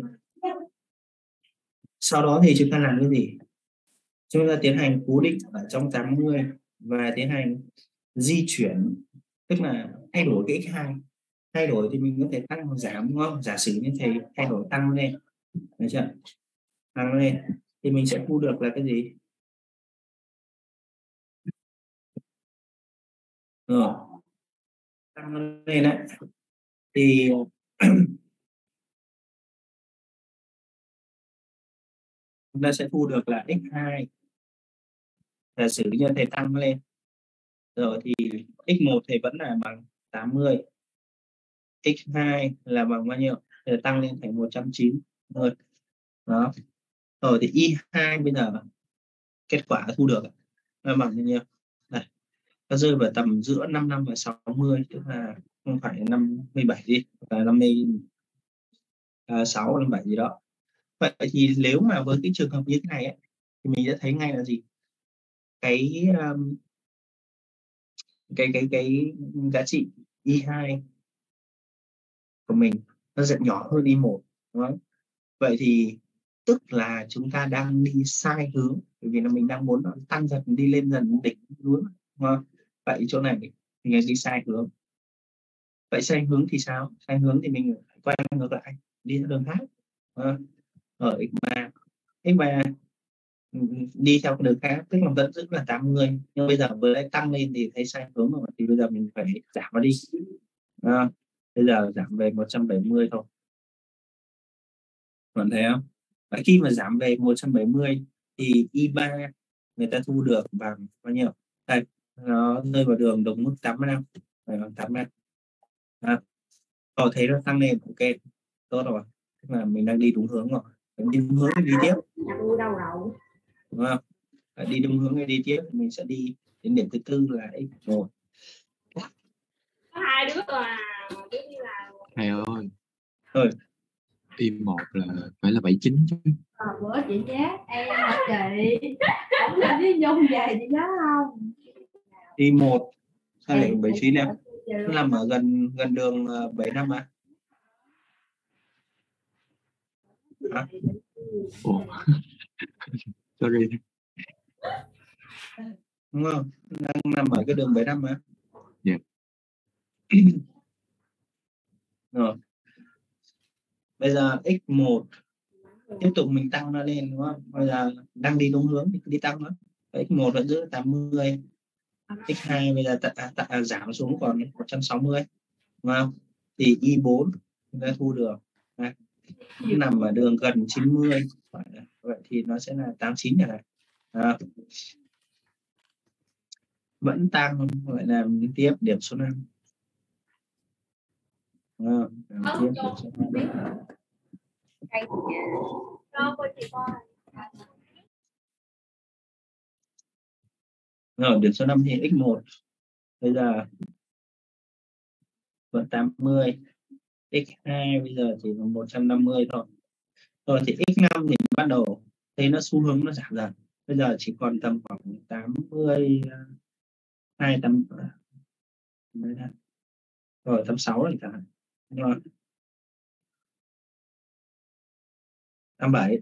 Sau đó thì chúng ta làm cái gì? Chúng ta tiến hành cố định ở trong 80 và tiến hành di chuyển, tức là thay đổi cái x2. Thay đổi thì mình có thể tăng hoặc giảm đúng không? Giả sử như thầy thay đổi tăng lên, được chưa? Tăng lên thì mình sẽ thu được là cái gì? Rồi tăng lên đấy thì chúng ta sẽ thu được là x2. Giả sử như thầy tăng lên rồi thì x1 thì vẫn là bằng 80, x2 là bằng bao nhiêu? Thì tăng lên thành 190 đó. Rồi thì y2 bây giờ kết quả thu được là bằng bao nhiêu? Này, nó rơi vào tầm giữa 55 và 60, tức là không phải 57 đi, là 56 57 gì đó. Vậy thì nếu mà với cái trường hợp như thế này ấy, thì mình sẽ thấy ngay là gì? Cái giá trị y2 của mình nó sẽ nhỏ hơn y1 đúng không? Vậy thì tức là chúng ta đang đi sai hướng, bởi vì là mình đang muốn tăng dần đi lên dần đỉnh đúng không? Vậy chỗ này mình đi sai hướng. Vậy sai hướng thì sao? Sai hướng thì mình quay ngược lại đi theo đường khác. Ở x3 đi theo đường khác, tức là vẫn giữ là 80, nhưng bây giờ với lại tăng lên thì thấy sai hướng rồi, thì bây giờ mình phải giảm nó đi. Bây giờ giảm về 170 thôi. Bạn thấy không? Và khi mà giảm về 170 thì y3 người ta thu được bằng bao nhiêu? Đây, nó rơi vào đường đồng mức 85. 85. Thấy nó tăng lên, ok, tốt rồi. Tức là mình đang đi đúng hướng rồi. Mình đi đúng hướng đi tiếp. Đúng không? Đi đúng hướng đi tiếp, mình sẽ đi đến điểm thứ tư là x1. Hai đứa à? Thầy ơi. Y1 là phải là 79 chứ. Bữa chị nhé, em là chị. Không lên với Nhung về chị nhớ không? Y1 sao lại 79 em? Nó nằm ở gần đường 75 à? Sorry. Đúng không? Đang nằm ở cái đường 75 mà. Dạ. Rồi. Bây giờ x1 tiếp tục mình tăng nó lên đúng không? Bây giờ đang đi đúng hướng thì cứ đi tăng nữa. X1 vẫn giữ 80. X2 bây giờ giảm xuống còn 160 đúng không? Thì Y4 chúng ta thu được nằm ở đường gần 90. Vậy thì nó sẽ là 89 này. Vẫn tăng, gọi là tiếp điểm số 5. Tiếp điểm số 2. Rồi điểm số 5 thì x1 bây giờ vẫn 80, x2 bây giờ chỉ còn 150 thôi. Rồi thì x5 thì bắt đầu thấy nó xu hướng nó giảm dần, bây giờ chỉ còn tầm khoảng 82 rồi 86 rồi chẳng hạn, rồi 87.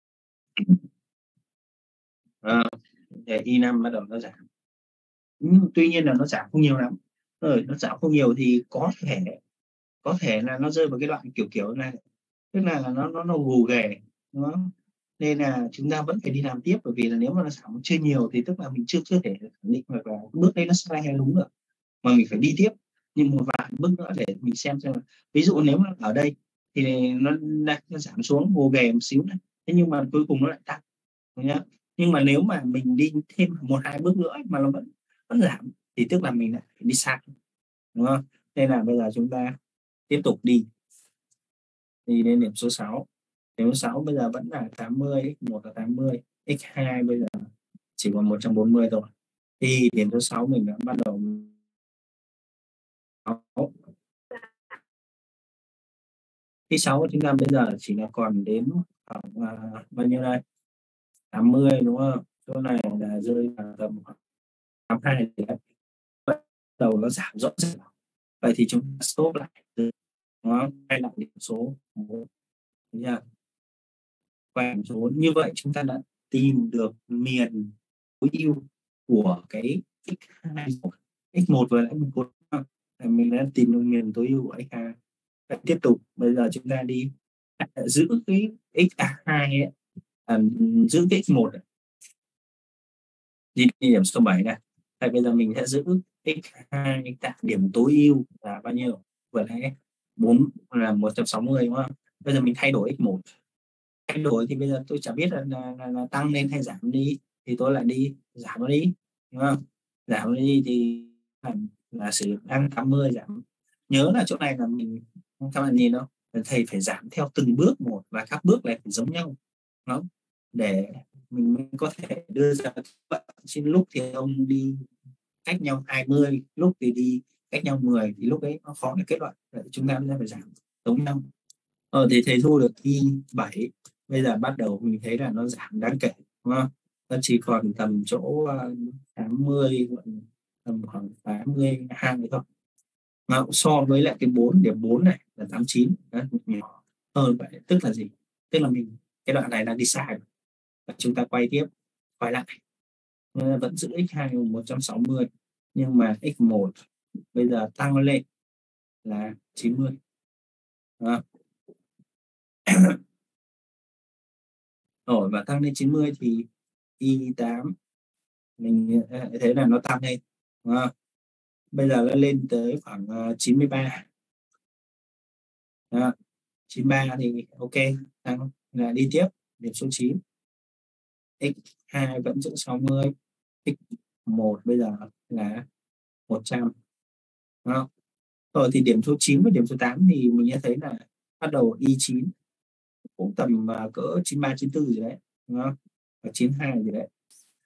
Để y5 bắt đầu nó giảm. Tuy nhiên là nó giảm không nhiều lắm. Rồi nó giảm không nhiều thì có thể là nó rơi vào cái đoạn kiểu này, tức là nó gù ghề, nên là chúng ta vẫn phải đi làm tiếp, bởi vì là nếu mà nó giảm chưa nhiều thì tức là mình chưa thể khẳng định là bước đấy nó sai hay đúng được, mà mình phải đi tiếp nhưng một vài bước nữa để mình xem là ví dụ nếu mà ở đây thì nó giảm xuống gồ ghề một xíu này, thế nhưng mà cuối cùng nó lại tăng nhá. Nhưng mà nếu mà mình đi thêm 1-2 bước nữa mà nó vẫn giảm thì tức là mình lại phải đi sai, đúng không? Nên là bây giờ chúng ta tiếp tục đi đến điểm số 6. Điểm số 6 bây giờ vẫn là 80, x1 là 80, x2 bây giờ chỉ còn 140 thôi. Thì điểm số 6 mình đã bắt đầu cái 6 của chúng ta bây giờ chỉ là còn đến khoảng bao nhiêu đây? 80 đúng không? Chỗ này là rơi vào tầm 82 thì bắt đầu nó giảm rõ rệt. Vậy thì chúng ta stop lại, nó quay lại điểm số 1. Quay điểm số như vậy chúng ta đã tìm được miền tối ưu của cái x2, x1 và x1. Mình đã tìm được miền tối ưu của x2. Tiếp tục bây giờ chúng ta đi giữ cái x2 ấy, giữ cái x1 ấy. Đi điểm số 7 này. Tại bây giờ mình sẽ giữ x2 tại điểm tối ưu là bao nhiêu? Vừa nãy 4 là 160 đúng không? Bây giờ mình thay đổi x1. Thay đổi thì bây giờ tôi chẳng biết là tăng lên hay giảm đi, thì tôi lại đi giảm nó đi, đúng không? Giảm nó đi thì là sử dụng ăn 80 giảm. Nhớ là chỗ này là mình, các bạn nhìn đâu, thầy phải giảm theo từng bước một và các bước này phải giống nhau, đúng, để mình có thể đưa ra trên lúc thì ông đi cách nhau 20, lúc thì đi cách nhau 10 thì lúc đấy nó khó để kết luận. Chúng ta phải giảm giống nhau. Thì thầy thu được y7, bây giờ bắt đầu mình thấy là nó giảm đáng kể, đúng không? Nó chỉ còn tầm chỗ 80, tầm khoảng 82 thôi. Mà so với lại cái điểm 4 này là 89, đấy, nhỏ hơn vậy. Tức là gì? Tức là mình cái đoạn này đang đi sai và chúng ta quay lại vẫn giữ x2 160, nhưng mà x1 bây giờ tăng lên là 90. Rồi và tăng lên 90 thì y8 mình thấy là nó tăng lên, đúng không? Bây giờ nó lên tới khoảng 93. Đó. 93 thì ok, tăng là đi tiếp điểm số 9. x2 vẫn giữ 60, x1 bây giờ là 100. Đó. Rồi thì điểm số 9 và điểm số 8 thì mình sẽ thấy là bắt đầu y9 cũng tầm cỡ 93, 94 gì đấy, đúng không? Và 92 gì đấy.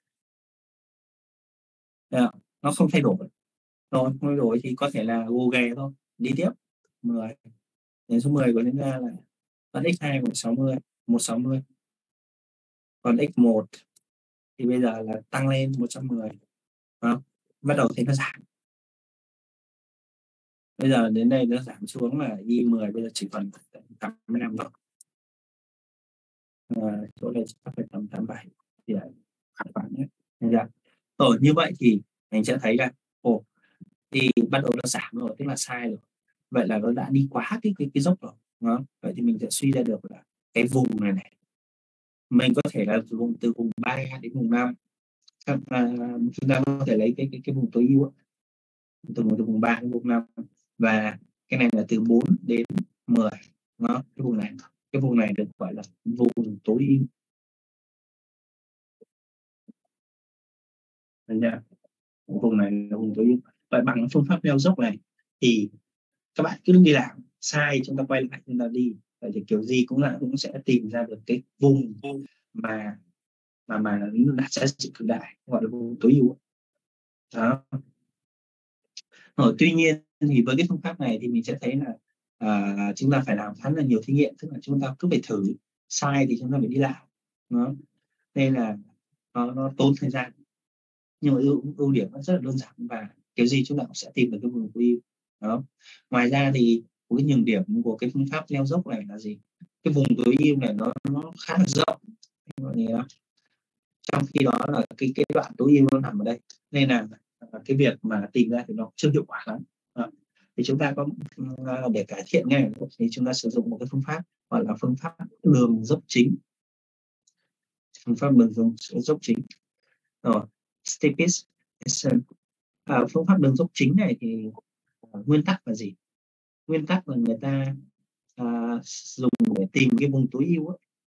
Nó không thay đổi. Rồi không thay đổi thì có thể là gồ ghề thôi. Đi tiếp 10. Đến số 10 của chúng ta là vẫn x2 160. Còn x1 thì bây giờ là tăng lên 110. Đó. Bắt đầu thấy nó giảm. Bây giờ đến đây nó giảm xuống là y10 bây giờ chỉ còn 85 thôi. Chỗ này chắc phải tầm 87 thì khoảng nhé. Rồi như vậy thì mình sẽ thấy là thì bắt đầu nó giảm rồi, tức là sai rồi. Vậy là nó đã đi quá cái dốc rồi. Đó. Vậy thì mình sẽ suy ra được là cái vùng này mình có thể là từ vùng 3 đến vùng 5. Chúng ta có thể lấy cái vùng tối ưu từ vùng 3 đến vùng 5, và cái này là từ 4 đến 10. Đó. Cái vùng này được gọi là vùng tối ưu. Vùng này là vùng tối ưu. Vậy bằng phương pháp leo dốc này thì các bạn cứ đi làm sai chúng ta quay lại chúng ta đi. Vậy thì kiểu gì cũng sẽ tìm ra được cái vùng mà đạt giá trị cực đại, gọi là vùng tối ưu đó. Tuy nhiên thì với cái phương pháp này thì mình sẽ thấy là chúng ta phải làm khá là nhiều thí nghiệm, tức là chúng ta cứ phải thử, sai thì chúng ta phải đi làm đó. Nên là nó tốn thời gian, nhưng mà ưu điểm nó rất là đơn giản và kiểu gì chúng ta cũng sẽ tìm được cái vùng tối ưu đó. Ngoài ra thì một cái nhược điểm của cái phương pháp leo dốc này là gì? Cái vùng tối ưu này nó khá là rộng, trong khi đó là cái đoạn tối ưu nó nằm ở đây, nên là cái việc mà tìm ra thì nó chưa hiệu quả lắm. Thì chúng ta có để cải thiện ngay thì chúng ta sử dụng một cái phương pháp gọi là phương pháp đường dốc chính. Phương pháp đường dốc chính steepest descent. Phương pháp đường dốc chính này thì nguyên tắc là gì? Nguyên tắc là người ta dùng để tìm cái vùng tối ưu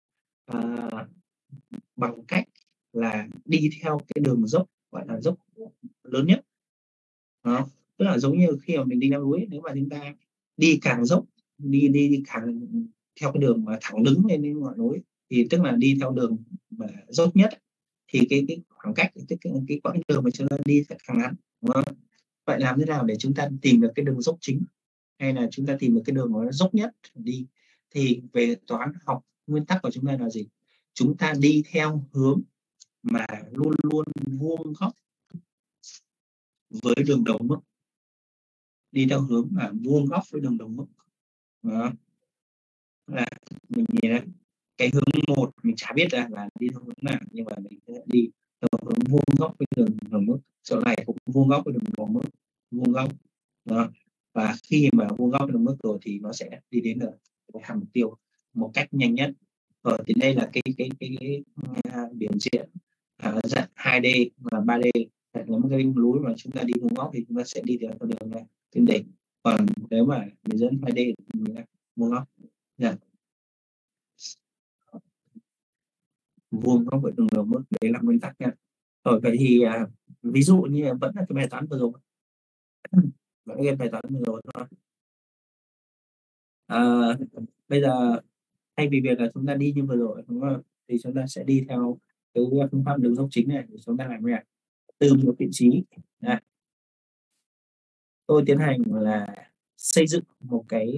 bằng cách là đi theo cái đường dốc gọi là dốc lớn nhất đó. Tức là giống như khi mà mình đi leo núi, nếu mà chúng ta đi càng dốc, đi càng theo cái đường mà thẳng đứng lên đến ngọn núi, thì tức là đi theo đường mà dốc nhất, thì cái khoảng cách, cái quãng đường mà chúng ta đi sẽ càng ngắn. Vậy làm thế nào để chúng ta tìm được cái đường dốc chính, hay là chúng ta tìm được cái đường nó dốc nhất đi? Thì về toán học, nguyên tắc của chúng ta là gì? Chúng ta đi theo hướng mà luôn luôn vuông góc với đường đồng mức. Đi theo hướng mà vuông góc với đường đồng mức đó. Là mình nhìn này, cái hướng 1 mình chả biết là đi theo hướng nào, nhưng mà mình sẽ đi theo hướng vuông góc với đường đồng mức. Chỗ này cũng vuông góc với đường đồng mức, vuông góc đó. Và khi mà vuông góc với đồng mức rồi thì nó sẽ đi đến được cái hàm mục tiêu một cách nhanh nhất. Thì đây là cái biểu diễn dạng 2D và 3D. Những cái núi mà chúng ta đi vuông góc thì chúng ta sẽ đi theo đường này đến đỉnh, còn nếu mà biểu diễn 2D thì mình là vuông góc vuông góc với đường đồng mức. Đấy là nguyên tắc nha. Vậy thì ví dụ như vẫn là cái bài toán vừa rồi, thôi. Bây giờ thay vì việc là chúng ta đi như vừa rồi, đúng không? Thì chúng ta sẽ đi theo cái phương pháp đường dốc chính này. Thì chúng ta làm như này, từ một vị trí này, tôi tiến hành là xây dựng một cái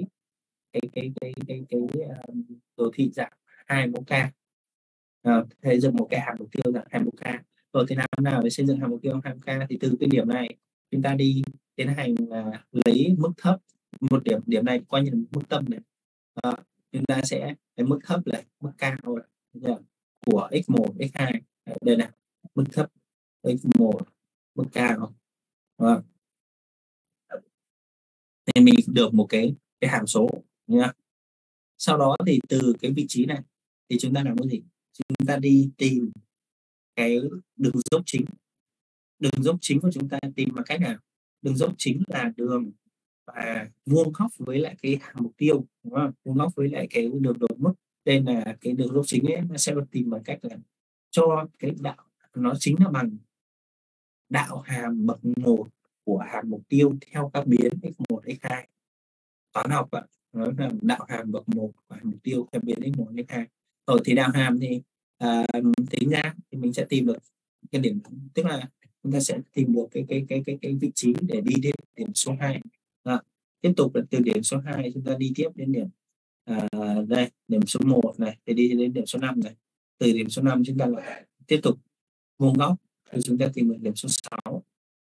đồ thị dạng 2 mẫu K, xây dựng một cái hàm mục tiêu dạng 2 mẫu K. Thì làm nào để xây dựng hàm mục tiêu 2 mẫu K? Thì từ cái điểm này chúng ta đi tiến hành lấy mức thấp, một điểm này coi như là mức tâm này. Chúng ta sẽ lấy mức thấp là mức cao của x1, x2. Đây này, mức thấp x1, mức cao. Nên mình được một cái hàm số nha. Sau đó thì từ cái vị trí này thì chúng ta làm cái gì? Chúng ta đi tìm cái đường dốc chính. Đường dốc chính của chúng ta tìm bằng cách nào? Đường dốc chính là đường và vuông góc với lại cái hàm mục tiêu, đúng không? Vuông góc với lại cái đường đồng mức. Đây là cái đường dốc chính ấy, nó sẽ được tìm bằng cách là cho cái đạo nó chính là bằng đạo hàm bậc 1 của hàm mục tiêu theo các biến x1, x2. Toán học ạ, nó là đạo hàm bậc 1 của hàm mục tiêu theo biến x1, x2. Thì đạo hàm thì tính ra thì mình sẽ tìm được cái điểm, tức là chúng ta sẽ tìm được cái vị trí để đi đến điểm số 2. Tiếp tục là từ điểm số 2 chúng ta đi tiếp đến điểm đây, điểm số 1 này, để đi đến điểm số 5 này. Từ điểm số 5 chúng ta lại tiếp tục vuông góc thì chúng ta tìm được điểm số 6.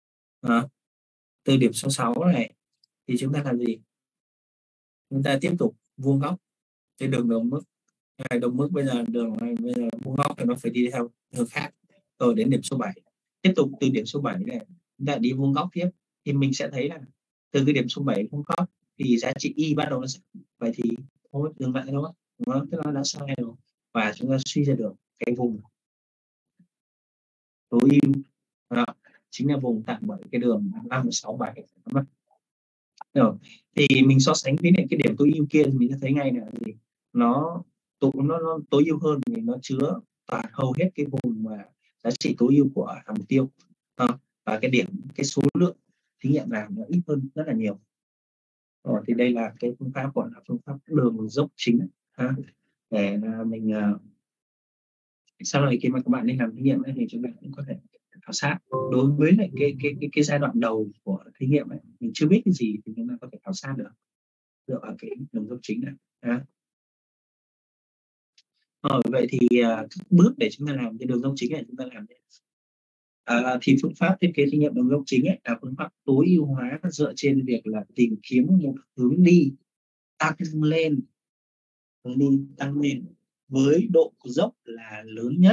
Từ điểm số 6 này thì chúng ta làm gì? Chúng ta tiếp tục vuông góc cái đường đồng mức. Đồng mức bây giờ đường này bây giờ vuông góc thì nó phải đi theo hướng khác. Rồi đến điểm số 7. Tiếp tục từ điểm số 7 này chúng ta đi vuông góc tiếp, thì mình sẽ thấy là từ cái điểm số 7 vuông góc thì giá trị y bắt đầu nó sẽ, vậy thì thôi dừng lại thôi, đúng không? Tức là đã sai rồi, và chúng ta suy ra được cái vùng tối ưu chính là vùng tạm bởi cái đường 5, 6, 7. Rồi thì mình so sánh với cái điểm tối ưu kia thì mình sẽ thấy ngay là gì, nó tối ưu hơn vì nó chứa toàn hầu hết cái vùng mà giá trị tối ưu của hàm mục tiêu, và cái số lượng thí nghiệm làm nó ít hơn rất là nhiều. Thì đây là cái phương pháp gọi là phương pháp đường dốc chính ha. Để mình sau này khi mà các bạn đi làm thí nghiệm ấy, thì chúng ta cũng có thể khảo sát đối với lại cái giai đoạn đầu của thí nghiệm ấy, mình chưa biết cái gì thì chúng ta có thể khảo sát được dựa vào cái đường dốc chính này ha. Vậy thì các bước để chúng ta làm cái đường dốc chính này chúng ta làm thì phương pháp thiết kế thí nghiệm đường dốc chính ấy là phương pháp tối ưu hóa dựa trên việc là tìm kiếm một hướng đi tăng lên với độ dốc là lớn nhất,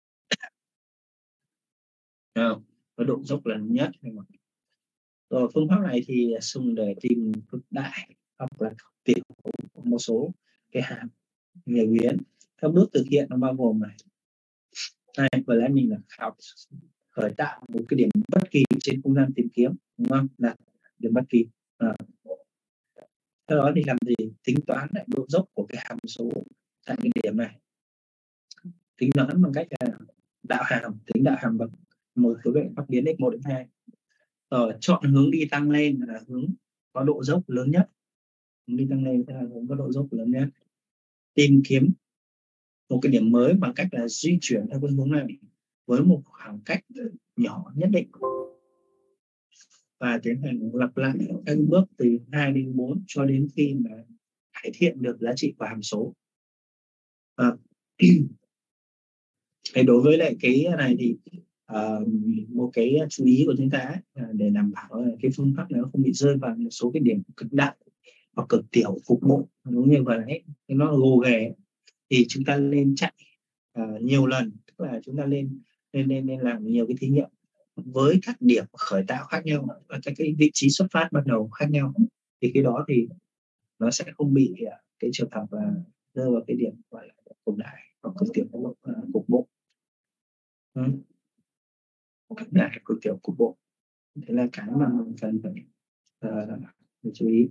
với độ dốc là lớn nhất. Rồi phương pháp này thì dùng để tìm cực đại hoặc là cực tiểu của một số cái hàm nhiều biến. Các bước thực hiện nó bao gồm này, vừa nãy mình là khởi tạo một cái điểm bất kỳ trên không gian tìm kiếm, đúng không? Là điểm bất kỳ. Sau đó thì làm gì? Tính toán lại độ dốc của cái hàm số tại cái điểm này. Tính toán bằng cách là tính đạo hàm bậc một số các biến x1 đến 2. Chọn hướng đi tăng lên là hướng có độ dốc lớn nhất. Hướng đi tăng lên là hướng có độ dốc lớn nhất. Tìm kiếm một cái điểm mới bằng cách là di chuyển theo cái hướng này với một khoảng cách nhỏ nhất định và tiến hành lặp lại các bước từ 2 đến 4 cho đến khi mà cải thiện được giá trị của hàm số. Đối với lại cái này thì một cái chú ý của chúng ta để đảm bảo cái phương pháp này nó không bị rơi vào một số cái điểm cực đại hoặc cực tiểu cục bộ, đúng như vậy đấy, nó gồ ghề thì chúng ta nên chạy nhiều lần, tức là chúng ta nên làm nhiều cái thí nghiệm với các điểm khởi tạo khác nhau và các cái vị trí xuất phát ban đầu khác nhau, thì cái đó thì nó sẽ không bị cái trường hợp rơi vào cái điểm gọi là cực đại hoặc cực tiểu cục bộ. Cực đại cực tiểu cục bộ, thế là cái mà mình cần phải chú ý.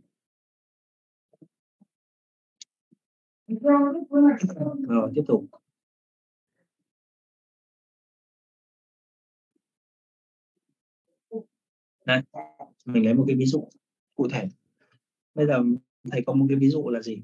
Rồi tiếp tục. Đây, mình lấy một cái ví dụ cụ thể. Bây giờ thầy có một cái ví dụ là gì?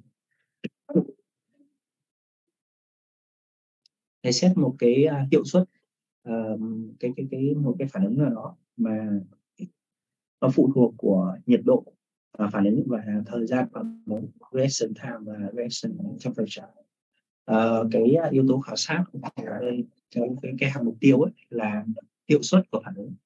Thầy xét một cái hiệu suất một cái phản ứng nào đó mà nó phụ thuộc của nhiệt độ phản ứng và thời gian phản ứng, reaction time và reaction temperature. Cái yếu tố khảo sát ở đây cái hàm mục tiêu ấy là hiệu suất của phản ứng.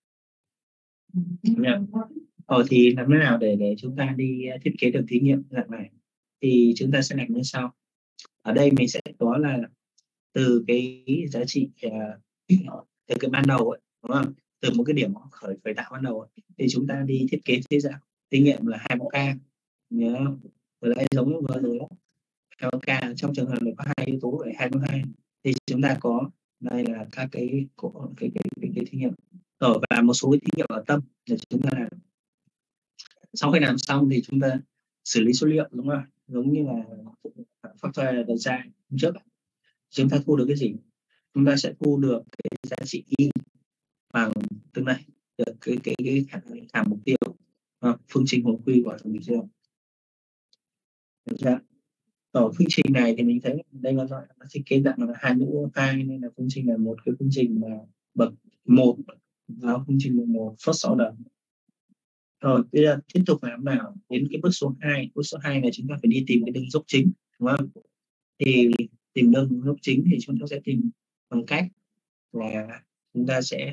Thì làm thế nào để chúng ta đi thiết kế được thí nghiệm dạng này thì chúng ta sẽ làm như sau. Ở đây mình sẽ có là từ cái giá trị từ cái ban đầu ấy, đúng không? Từ một cái điểm khởi tạo ban đầu ấy, thì chúng ta đi thiết kế thế dạng thí nghiệm là 2K, nhớ không? Vừa lại giống như vừa rồi đó. 2K trong trường hợp này có hai yếu tố về 2 thì chúng ta có đây là các cái thí nghiệm và một số cái thí nghiệm ở tâm để chúng ta làm. Sau khi làm xong thì chúng ta xử lý số liệu, đúng không? Giống như là factor đặt ra hôm trước, chúng ta thu được cái gì? Chúng ta sẽ thu được cái giá trị y bằng từ này được cái hàm mục tiêu, phương trình hồi quy của thằng mục tiêu. Được chưa? Ở phương trình này thì mình thấy đây nó thiết kế dạng là 2 mũ 2 nên là phương trình là một cái phương trình mà bậc 1 và phương trình bậc 1 first order. Rồi bây giờ tiếp tục làm nào đến cái bước số 2. Bước số 2 này chúng ta phải đi tìm cái đường dốc chính, đúng không? Thì tìm đường dốc chính thì chúng ta sẽ tìm bằng cách là chúng ta sẽ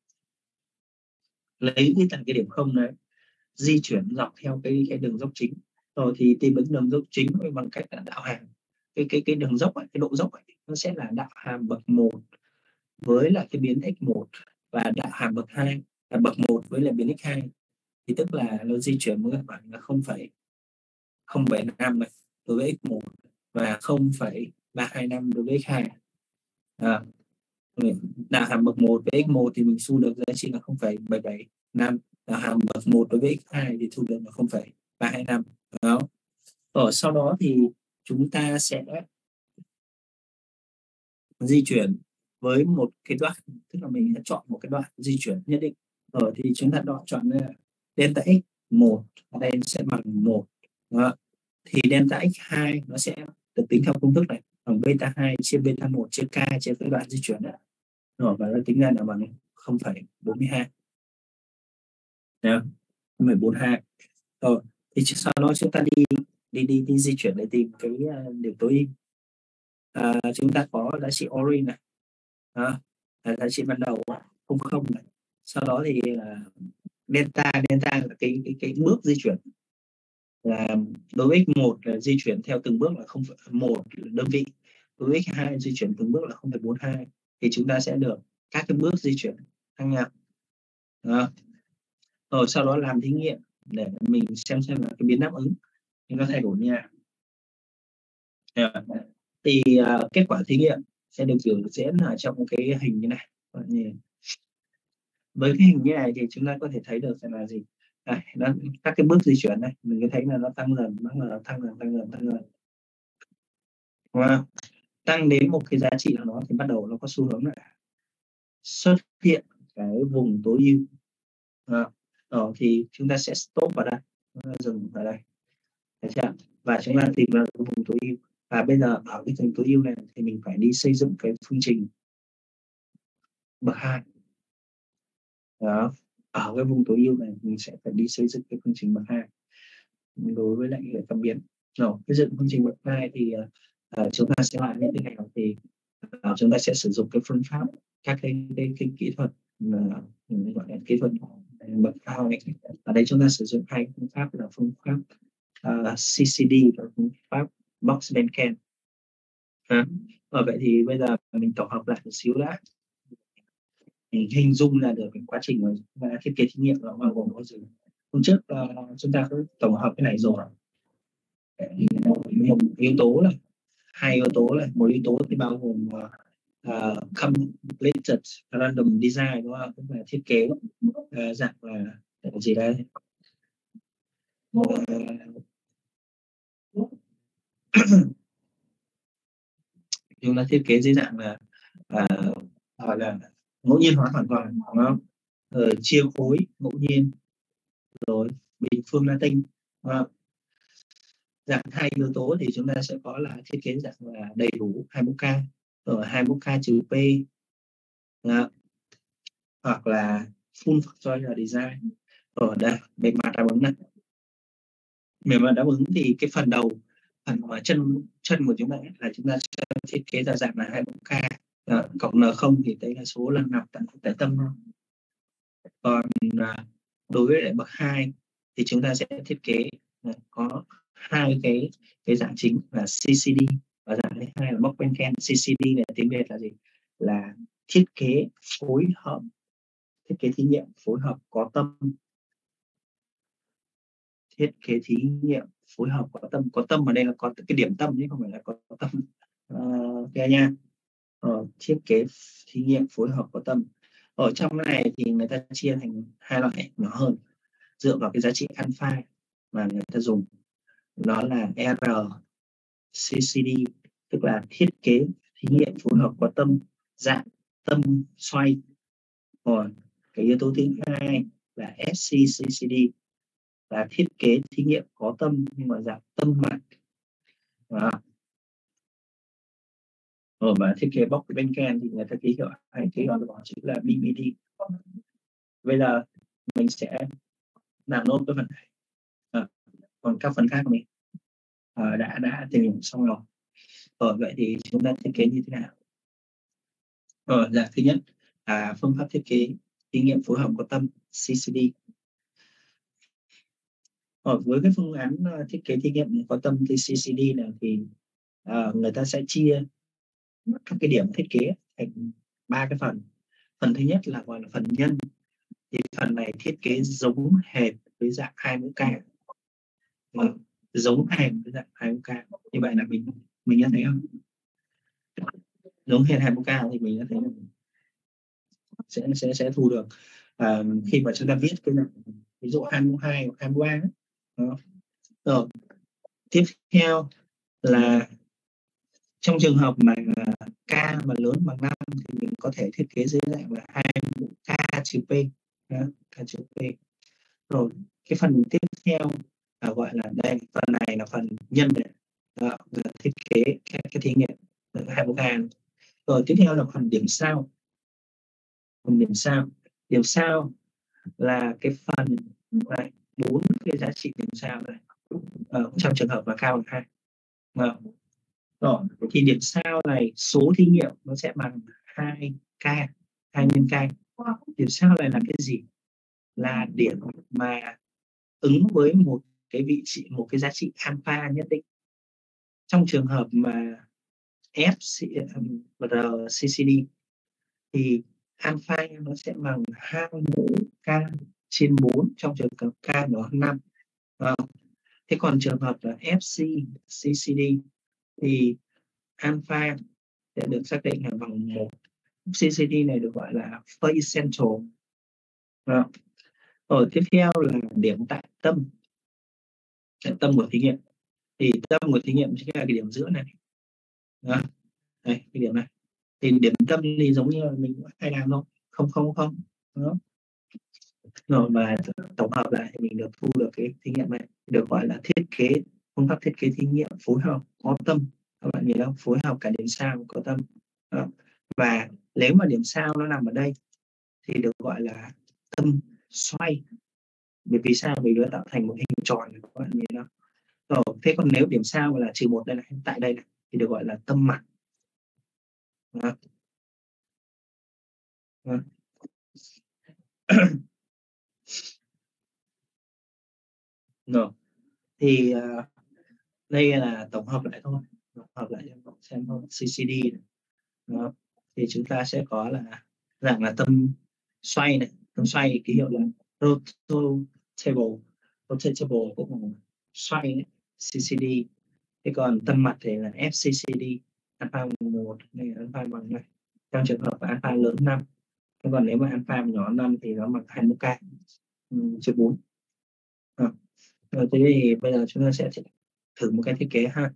lấy cái điểm không đấy di chuyển dọc theo cái đường dốc chính. Rồi thì tìm được đường dốc chính bằng cách là đạo hàm cái đường dốc ấy, cái độ dốc ấy, nó sẽ là đạo hàm bậc 1 với lại cái biến x1 và đạo hàm bậc 2 là bậc 1 với lại biến x2, thì tức là nó di chuyển với khoảng là 0,075 đối với x1 và 0,325 đối với x2. Đạo hàm bậc 1 với x1 thì mình thu được giá trị là 0,775, đạo hàm bậc 1 đối với x2 thì thu được là 0,325. Sau đó thì chúng ta sẽ di chuyển với một cái đoạn, tức là mình sẽ chọn một cái đoạn di chuyển nhất định. Thì chúng ta chọn delta x 1 ở đây sẽ bằng 1. Đó. Thì delta x2 nó sẽ được tính theo công thức này, bằng beta 2 chia beta 1 chia k chia cái đoạn di chuyển này. Rồi, và nó tính ra là bằng 0,42. Đấy, 0,42. Rồi, thì sau đó chúng ta đi di chuyển để tìm cái điểm tối ưu. Chúng ta có giá trị origin này. Đó, giá trị ban đầu 00 này. Sau đó thì delta là cái bước di chuyển. Là đối với x1 là di chuyển theo từng bước là 0,1 đơn vị, đối với x2 di chuyển từng bước là 0,42, thì chúng ta sẽ được các cái bước di chuyển khác nhau. Đó. Rồi sau đó làm thí nghiệm để mình xem là cái biến đáp ứng nó thay đổi như nào. Thì kết quả thí nghiệm sẽ được biểu diễn ở trong cái hình như này. Với cái hình như này thì chúng ta có thể thấy được là gì? Nó các cái bước di chuyển này mình có thấy là nó tăng dần, tăng dần. Tăng đến một cái giá trị nào đó thì bắt đầu nó có xu hướng là xuất hiện cái vùng tối ưu. Thì chúng ta sẽ stop vào đây, dừng ở đây, được chưa? Và chúng ta tìm ra cái vùng tối ưu. Và bây giờ ở cái vùng tối ưu này thì mình phải đi xây dựng cái phương trình bậc 2. Đó. Ở cái vùng tối ưu này mình sẽ phải đi xây dựng cái phương trình bậc 2 đối với lại cái cảm biến. Rồi, xây dựng phương trình bậc 2 thì chúng ta sẽ làm như thế nào? Thì chúng ta sẽ sử dụng cái phương pháp, các cái kỹ thuật gọi là kỹ thuật bậc cao này. Ở đây chúng ta sử dụng hai phương pháp là phương pháp CCD và phương pháp Box-Benken. Vậy thì bây giờ mình tổng hợp lại một xíu đã. Mình hình dung là được cái quá trình mà thiết kế thí nghiệm nó bao gồm có gì. Hôm trước chúng ta có tổng hợp cái này rồi. Một yếu tố là, hai yếu tố là, một yếu tố thì bao gồm completed random design, đúng không? Tức là thiết kế dạng là gì đây? Chúng ta thiết kế dưới dạng là gọi là ngẫu nhiên hóa hoàn toàn, đúng không? Chia khối ngẫu nhiên, rồi bình phương Latin. Dạng hai yếu tố thì chúng ta sẽ có là thiết kế dạng là đầy đủ 21K, ở 21K trừ P, hoặc là full factorial design. Ở đây bề mặt đáp ứng này, bề mặt đáp ứng thì cái phần đầu, phần mà chân của chúng ta là chúng ta sẽ thiết kế ra dạng là 21K cộng N0 thì đây là số lần nạp tại tâm. Còn đối với lại bậc 2 thì chúng ta sẽ thiết kế có hai cái dạng chính là CCD và dạng thứ hai là Box-Benken. CCD là tiếng Việt là gì? Là thiết kế phối hợp, thiết kế thí nghiệm phối hợp có tâm. Thiết kế thí nghiệm phối hợp có tâm ở đây là có cái điểm tâm chứ không phải là có tâm. Nha. Thiết kế thí nghiệm phối hợp có tâm. Ở trong này thì người ta chia thành hai loại nhỏ hơn dựa vào cái giá trị alpha mà người ta dùng, đó là RCCD, tức là thiết kế thí nghiệm phối hợp có tâm dạng tâm xoay. Còn cái yếu tố thứ hai là SCCD, là thiết kế thí nghiệm có tâm nhưng mà dạng tâm mặt. Và thiết kế Box-Benken thì người ta ký hiệu ký gọi là chữ là BBD. Bây giờ mình sẽ làm nốt cái phần này. Còn các phần khác của mình đã tìm hiểu xong rồi. Vậy thì chúng ta thiết kế như thế nào? Dạng thứ nhất là phương pháp thiết kế thí nghiệm phối hợp có tâm CCD. Với cái phương án thiết kế thí nghiệm có tâm CCD này thì người ta sẽ chia các cái điểm thiết kế thành 3 cái phần. Phần thứ nhất là gọi là phần nhân. Thì phần này thiết kế giống hệt với dạng 21K. Giống hệt với dạng 21K. Như vậy là mình đã thấy không? Giống hệt 21K thì mình đã thấy là sẽ thu được khi mà chúng ta viết cái ví dụ 22 hoặc 23. Rồi. Tiếp theo là trong trường hợp mà K mà lớn bằng 5 thì mình có thể thiết kế dưới dạng là 2K trừ P. K trừ P. Rồi cái phần tiếp theo gọi là đây, phần này là phần nhân này. Đó, là thiết kế cái thí nghiệm 21K. Rồi tiếp theo là phần điểm sao. Phần điểm sao là cái phần này, 4 cái giá trị điểm sao này, trong trường hợp là cao hơn 2. Rồi thì điểm sao này, số thí nghiệm nó sẽ bằng 2K, 2 nhân K. Điểm sao này là cái gì? Là điểm mà ứng với một cái vị trí, một cái giá trị alpha nhất định. Trong trường hợp mà FCCD thì alpha nó sẽ bằng 2 mũ K trên 4 trong trường hợp K nhỏ hơn 5. Thế còn trường hợp là FCCD thì alpha sẽ được xác định là bằng 1. CCD này được gọi là phase central. Rồi tiếp theo là điểm tại tâm của thí nghiệm. Thì tâm của thí nghiệm chính là cái điểm giữa này. Đây, cái điểm này. Thì điểm tâm thì giống như là mình hay làm thôi, không. Đó. Rồi mà tổng hợp lại thì mình được thu được cái thí nghiệm này, được gọi là thiết kế, phương pháp thiết kế thí nghiệm phối hợp có tâm. Các bạn nhìn không? Phối hợp cả điểm sao có tâm. Đó. Và nếu mà điểm sao nó nằm ở đây thì được gọi là tâm xoay. Bởi vì sao? Vì nó tạo thành một hình tròn, các bạn nhìn không? Rồi, thế còn nếu điểm sao là -1 đây này, tại đây này, thì được gọi là tâm mặt. Đó. Đó. Rồi. Thì đây là tổng hợp lại thôi, tổng hợp lại xem thôi, CCD này. Đó. Thì chúng ta sẽ có là dạng là tâm xoay này, tâm xoay ký hiệu là rotatable cũng là xoay này, CCD. Thế còn tâm mặt thì là FCCD, alpha 1 này, alpha bằng này, trong trường hợp alpha lớn 5. Thế còn nếu mà alpha nhỏ 5 thì nó bằng 20K trên 4. Rồi thế thì bây giờ chúng ta sẽ thử một cái thiết kế ha.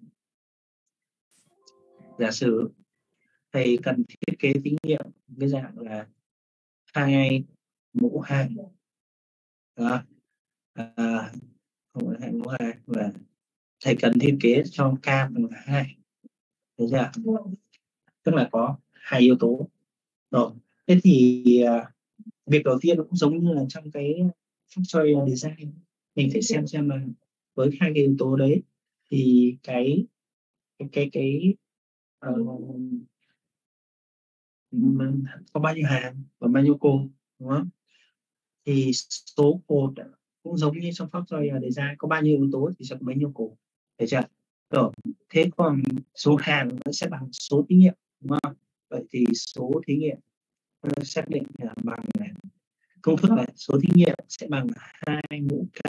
Giả sử thầy cần thiết kế thí nghiệm cái dạng là 2 mũ 2. Đó. Không phải 2 mũ 2 và thầy cần thiết kế cho K bằng 2. Được chưa? Tức là có 2 yếu tố. Rồi. Thế thì việc đầu tiên cũng giống như là trong cái factorial design, mình phải xem là với 2 cái yếu tố đấy thì có bao nhiêu hàng và bao nhiêu cột, đúng không? Thì số cột cũng giống như trong factorial design, có bao nhiêu yếu tố thì sẽ có bấy nhiêu cột, được chưa? Rồi, thế còn số hàng nó sẽ bằng số thí nghiệm, đúng không? Vậy thì số thí nghiệm xác định là bằng này. Công thức này, số thí nghiệm sẽ bằng 2 mũ K,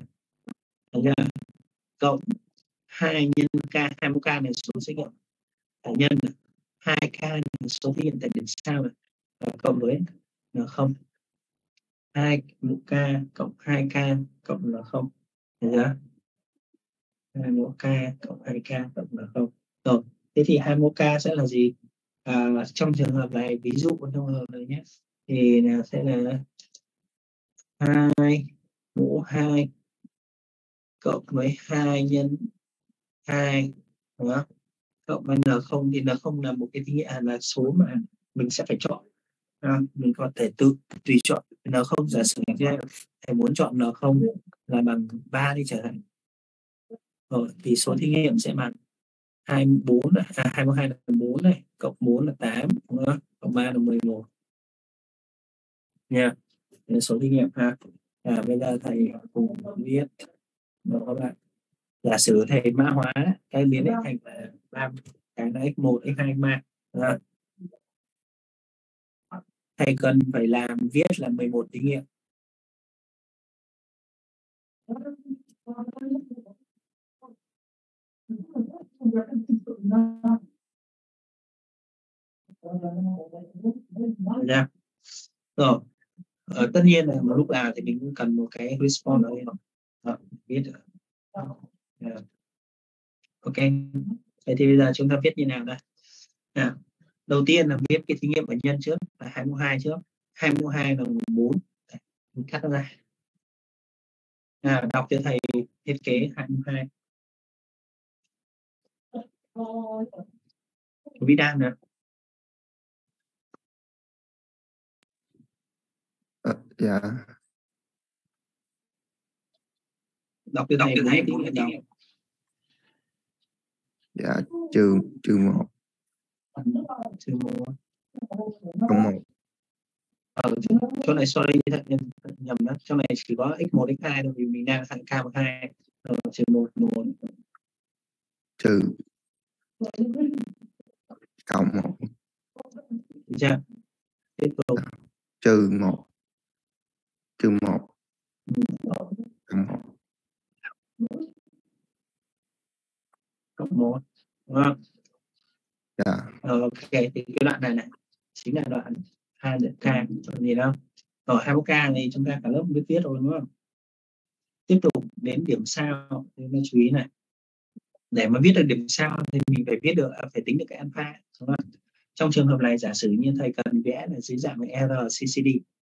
cộng 2 nhân K, 2 mũ K này số thí nghiệm nhân 2K là số thí nghiệm tại điểm sao này, cộng với N0. 2 mũ K cộng 2K cộng N0. Được chưa? 2 mũ K cộng 2K cộng N0. Rồi, thế thì 2 mũ K sẽ là gì? Trong trường hợp này, ví dụ trong trường hợp này nhé, thì sẽ là 2 mũ 2 cộng với 2 nhân 2, đúng không? Cộng với N0 thì N0 là một cái thí nghiệm, là số mà mình sẽ phải chọn. Mình có thể tùy chọn N0. Giả sử thầy muốn chọn N0 là bằng 3 đi chẳng hạn. Rồi thì số thí nghiệm sẽ bằng 24 này, 22 là 4 này, cộng 4 là 8, đúng không? Cộng 3 là 11 nha. Số thí nghiệm ha. Bây giờ thầy cùng viết đó các bạn. Giả sử thầy mã hóa cái biến x thành là 3, cái là x1, x2, x3. Thầy cần phải làm viết là 11 thí nghiệm. Rồi, tất nhiên là một lúc nào thì mình cũng cần một cái response ở đây. Viết ok. Vậy thì bây giờ chúng ta viết như nào đây? Đầu tiên là viết cái thí nghiệm ở nhân trước, là 2 mũ 2 trước. 2 mũ 2 là 4. Mình cắt nó ra. Đọc cho thầy thiết kế 22. Vĩ Đan nè. Dạ. Đọc cho thầy 4 thí nghiệm đầu. Dạ, trừ 1. Trừ 1. Cộng 1. Chỗ này sorry nhầm đó, chỗ này chỉ có x1 x2 thôi vì mình đang thằng k12. Trừ 1 1 Trừ cộng 1. được chưa? Tiếp tục Trừ 1. Trừ 1. Cộng 1. cộng 1 đúng không? Dạ. Ok, thì cái đoạn này chính là đoạn 2 được k, còn gì đâu. Ở 21k thì chúng ta cả lớp biết viết rồi đúng không? Tiếp tục đến điểm sao thì nó chú ý này. Để mà viết được điểm sao thì mình phải viết được, phải tính được cái alpha đúng không? Trong trường hợp này giả sử như thầy cần vẽ là dưới dạng RCCD,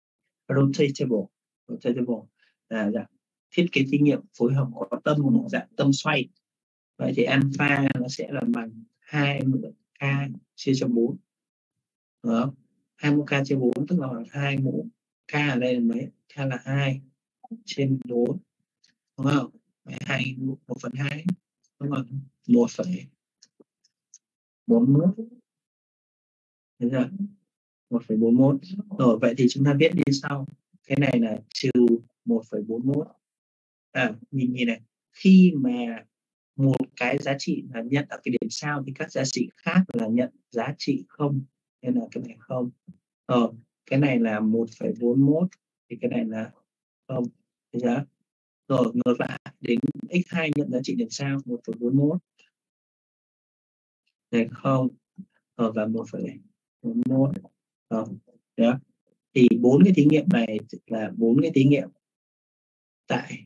rotatable là dạng thiết kế thí nghiệm phối hợp có tâm, dạng tâm xoay. Vậy thì alpha nó sẽ là bằng 20k chia cho 4 đúng không? 20k chia 4 tức là 2 mũ. K ở đây là mấy? K là 2 trên 4 đúng không? 2 1/2 đúng không? 1,41. Được chưa? 1,41. Rồi vậy thì chúng ta viết như sau. Cái này là trừ 1,41. Mình nhìn này, khi mà một cái giá trị là nhận ở cái điểm sao thì các giá trị khác là nhận giá trị không, nên là cái này không. Cái này là 1,41 thì cái này là không. Được chưa? Rồi ngược lại đến x2 nhận giá trị điểm sao 1,41 này không, và 1,41 không. Đó. Thì 4 cái thí nghiệm này là 4 cái thí nghiệm tại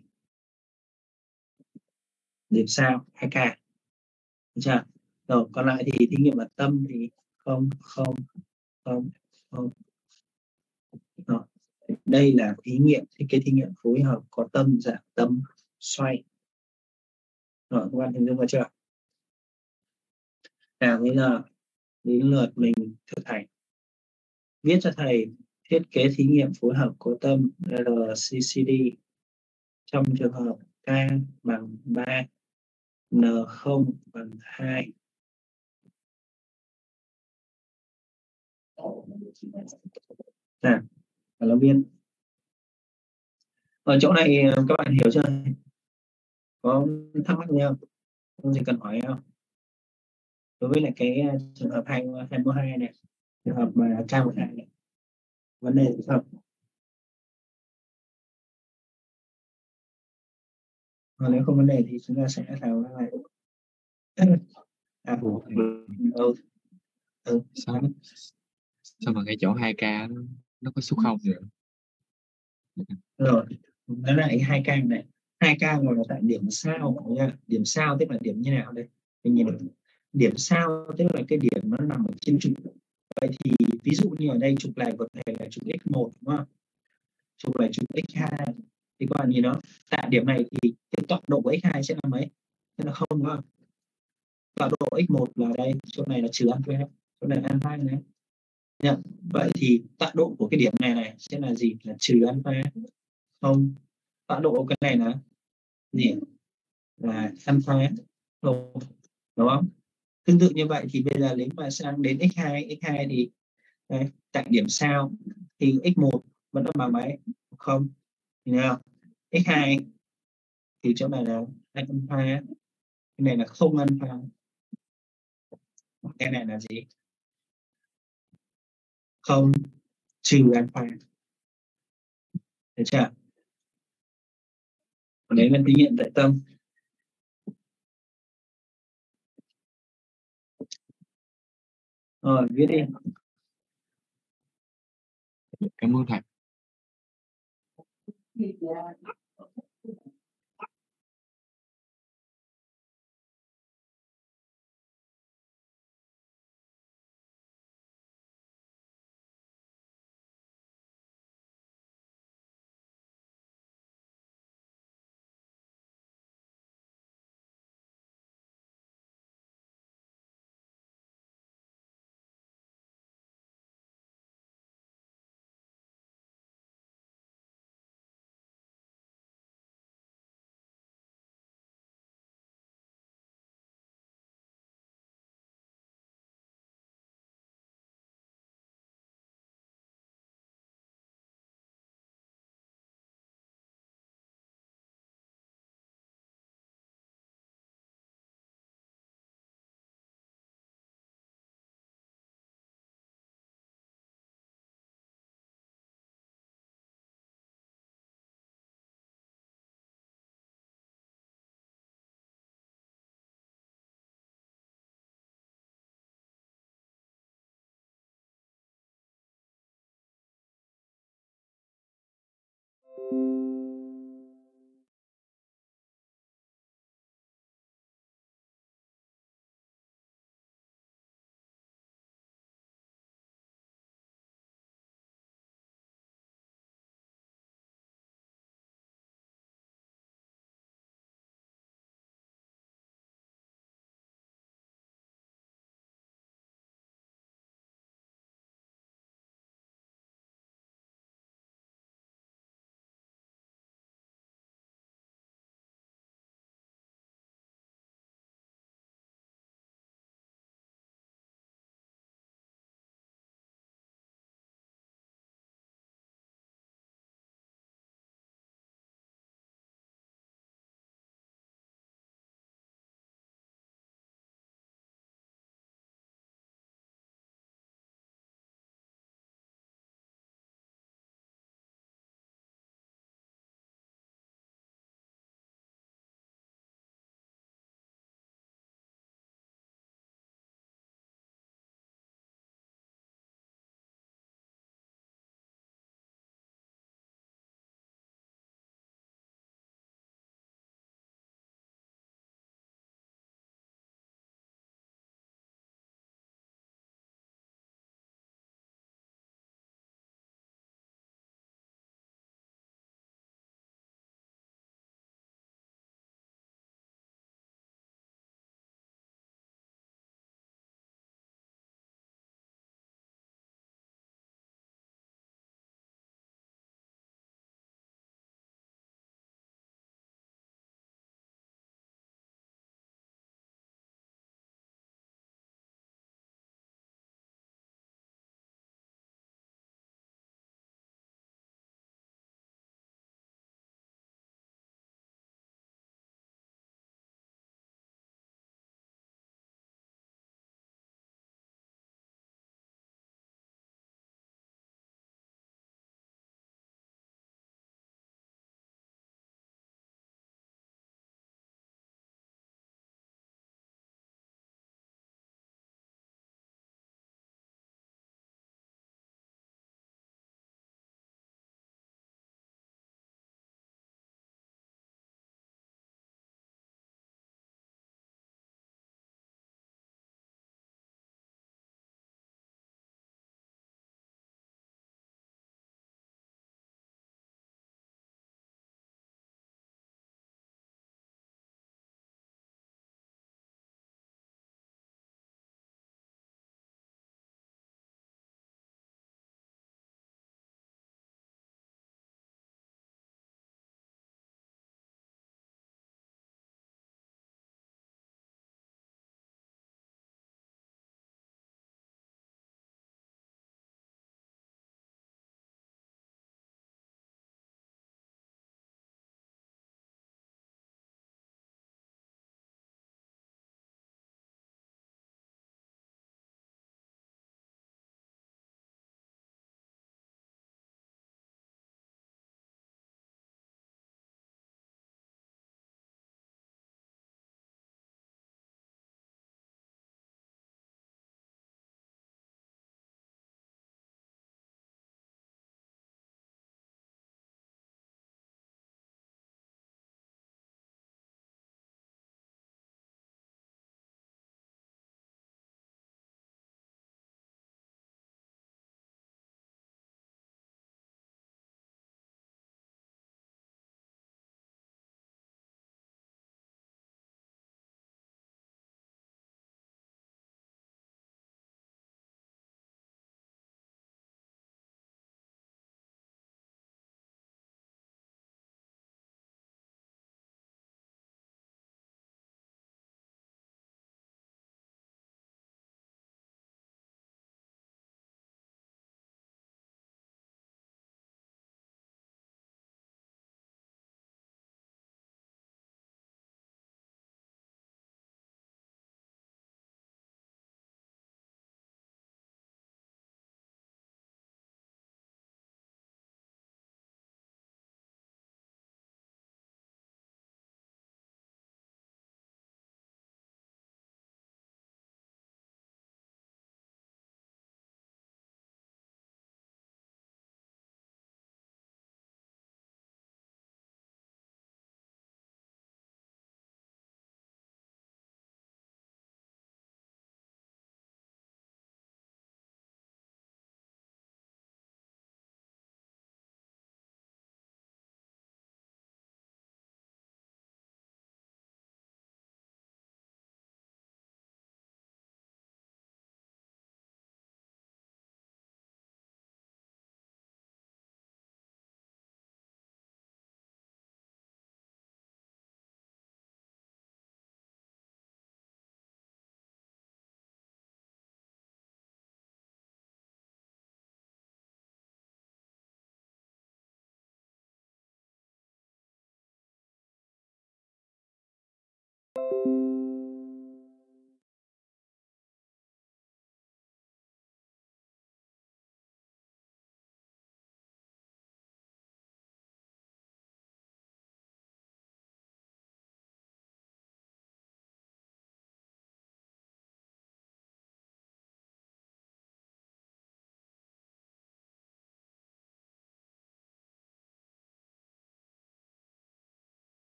điểm sao 2k. Được chưa? Rồi còn lại thì thí nghiệm ở tâm thì không. Rồi. Đây là thí nghiệm thiết kế thí nghiệm phối hợp có tâm, dạng tâm xoay. Rồi các bạn hình dung ra chưa? Nào bây giờ đến lượt mình thực hành. Viết cho thầy thiết kế thí nghiệm phối hợp có tâm RCCD trong trường hợp k bằng 3, n0 bằng 2. Nào, là viết. Ở chỗ này các bạn hiểu chưa? Có thắc mắc gì không? Không gì cần hỏi không? Đối với lại cái trường hợp 2 này, trường hợp mà K12 này, vấn đề gì không? Còn nếu không vấn đề thì chúng ta sẽ thảo lại. Sao mà ngay chỗ 2k nó có số 0 nữa. Rồi, nó lại 2k này. 2k ngồi tại điểm sao nha. Điểm sao tức là điểm như nào đây? Mình nhìn điểm sao tức là cái điểm nó nằm ở trên trục. Vậy thì ví dụ như ở đây trục này có thể là trục x1 đúng không? Trục này trục x2 thì các bạn nhìn nó tại điểm này thì cái tọa độ của x2 sẽ là mấy? Sẽ là 0 đúng không? Tọa độ x1 là đây, chỗ này là trừ alpha, chỗ này là alpha này. Nhật. Vậy thì tọa độ của cái điểm này sẽ là gì? Là trừ alpha. Không. Tọa độ của cái này là gì? Là alpha. Đúng không? Tương tự như vậy thì bây giờ nếu mà sang đến x2 thì đây, tại điểm sao thì x1 vẫn là bằng mấy? Không. Nhìn nào? x2 thì chỗ này là alpha, cái này là không alpha, cái này là gì? Không trừ alpha. Được chưa? Đấy là thí nghiệm tại tâm. Rồi viết đi. Cảm ơn thầy.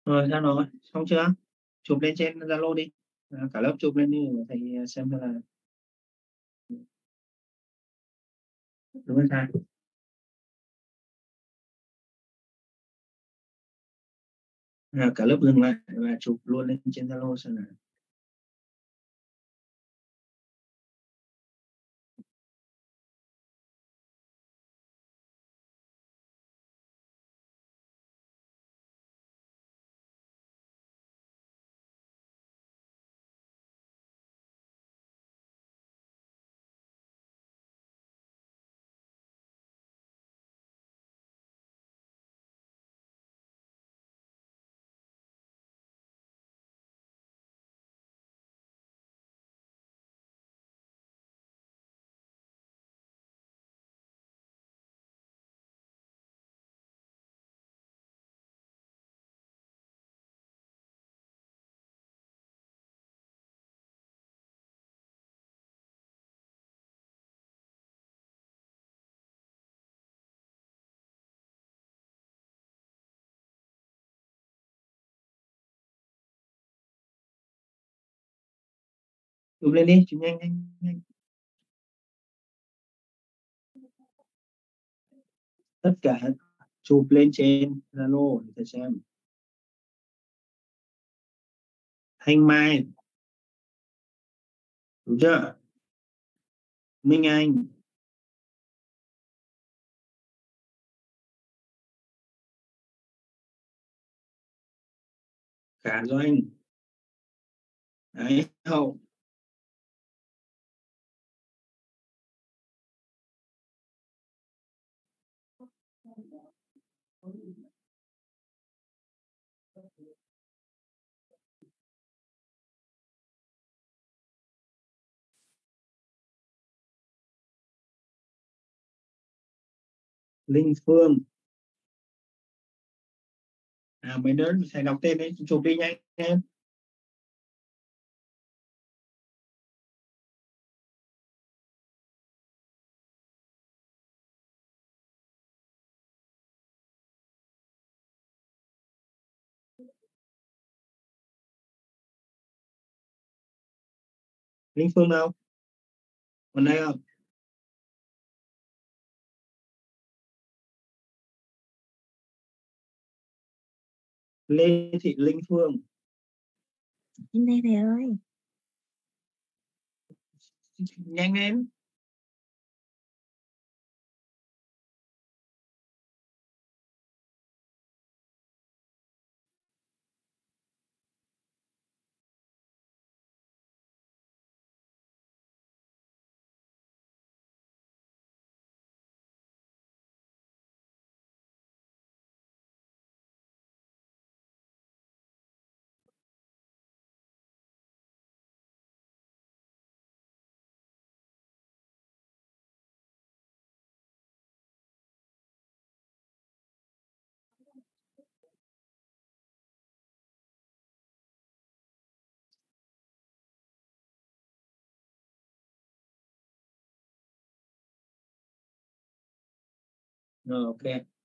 Rồi ra rồi, xong chưa? Chụp lên trên Zalo đi. Cả lớp chụp lên đi thầy xem là đúng hay sai. Cả lớp dừng lại và chụp luôn lên trên Zalo xem nào. Chụp lên đi, chụp nhanh nhanh. Tất cả chụp lên trên Zalo để thầy xem. Thanh Mai, đúng chưa? Minh Anh, Khả Doanh, đấy, Hậu, Linh Phương. Mấy đứa thầy đọc tên đấy, chụp đi nhanh em. Linh Phương đâu? Còn đây không? Lê Thị Linh Phương. Trên đây thầy ơi. Nhanh em. Rồi, ok.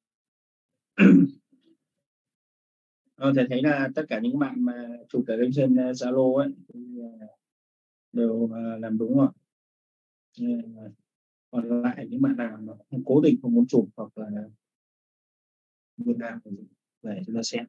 Thầy thấy là tất cả những bạn mà chụp ở lên trên Zalo ấy thì đều làm đúng rồi. Còn lại những bạn nào mà không cố tình không muốn chụp hoặc là muốn làm để chúng ta xem.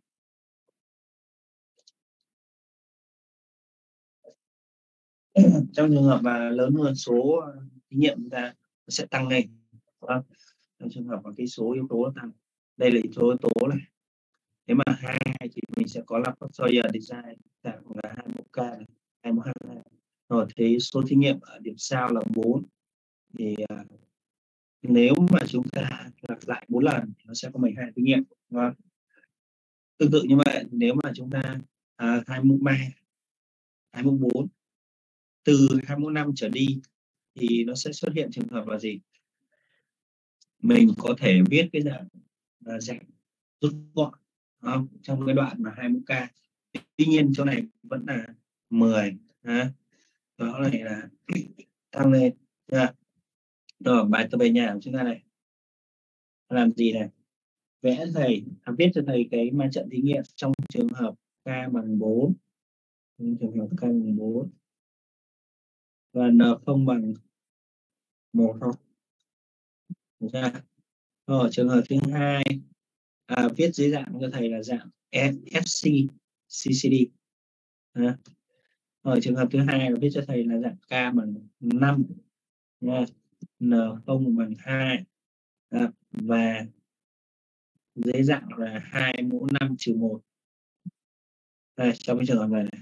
Trong trường hợp mà lớn hơn số thí nghiệm chúng ta sẽ tăng lên, đúng không? Trong trường hợp mà cái số yếu tố tăng, đây là số yếu tố này, nếu mà 2 thì mình sẽ có là Fourier design là 21k này, 2122. Rồi thế số thí nghiệm ở điểm sao là 4 thì nếu mà chúng ta lặp lại 4 lần thì nó sẽ có 12 thí nghiệm, đúng không? Tương tự như vậy, nếu mà chúng ta 23, 24 từ 25 trở đi thì nó sẽ xuất hiện trường hợp là gì? Mình có thể viết cái dạng rút gọn trong cái đoạn mà 21k. Tuy nhiên chỗ này vẫn là 10, đó này là tăng lên. Rồi bài tập về nhà của chúng ta này làm gì này? vẽ thầy viết cho thầy cái ma trận thí nghiệm trong trường hợp k bằng 4, trong trường hợp k bằng 4 và n không bằng 1 thôi. Được chưa? Rồi trường hợp thứ hai viết dưới dạng cho thầy là dạng FC CCD. Rồi trường hợp thứ hai là viết cho thầy là dạng k bằng 5 nha, n không bằng 2 và dưới dạng là 2 mũ 5 trừ 1. Đây, trong cái trường hợp này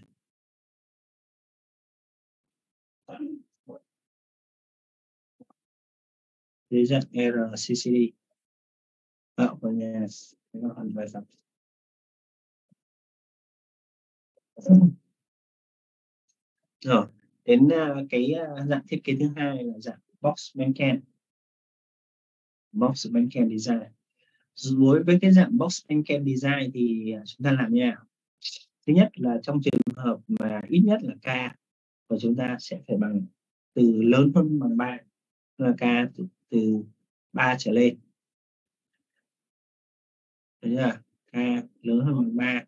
dưới dạng RCCD vào nhà nó thành bài tập. Rồi đến cái dạng thiết kế thứ hai là dạng box Benken. Box Benken design. Đối với cái dạng box Benken design thì chúng ta làm như nào? Thứ nhất là trong trường hợp mà ít nhất là k của chúng ta sẽ phải bằng từ lớn hơn bằng 3, là k từ 3 trở lên. Đấy là k lớn hơn bằng 3.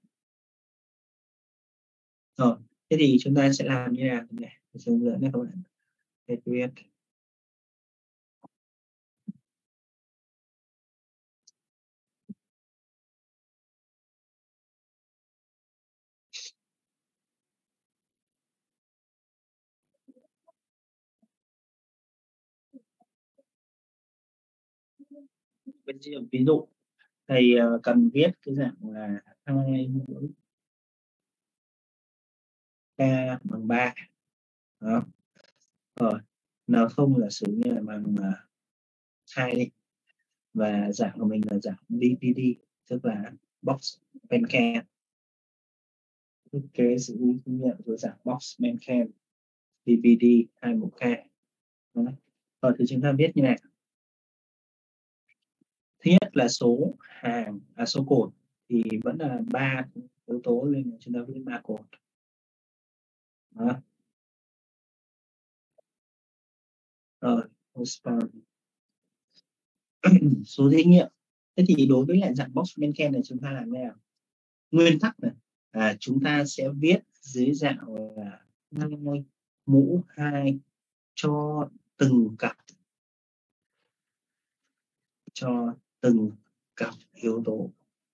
Rồi, thế thì chúng ta sẽ làm như nào? Này, hướng dẫn các bạn. Viết ví dụ thầy cần viết cái dạng là 2 mũ k bằng 3. Đó. Rồi n không là sử như là bằng 2 đi, và dạng của mình là dạng DPD, tức là box Benken. Thiết kế sự thí nghiệm của dạng box Benken DPD 2 mũ k. Rồi thì chúng ta viết như này. Thứ nhất là số hàng số cột thì vẫn là 3 yếu tố, nên chúng ta viết 3 cột. Đó. Rồi số thí nghiệm. Thế thì đối với lại dạng box Benken này chúng ta làm thế nào? Nguyên tắc này chúng ta sẽ viết dưới dạng là 2 mũ 2 cho từng cặp yếu tố.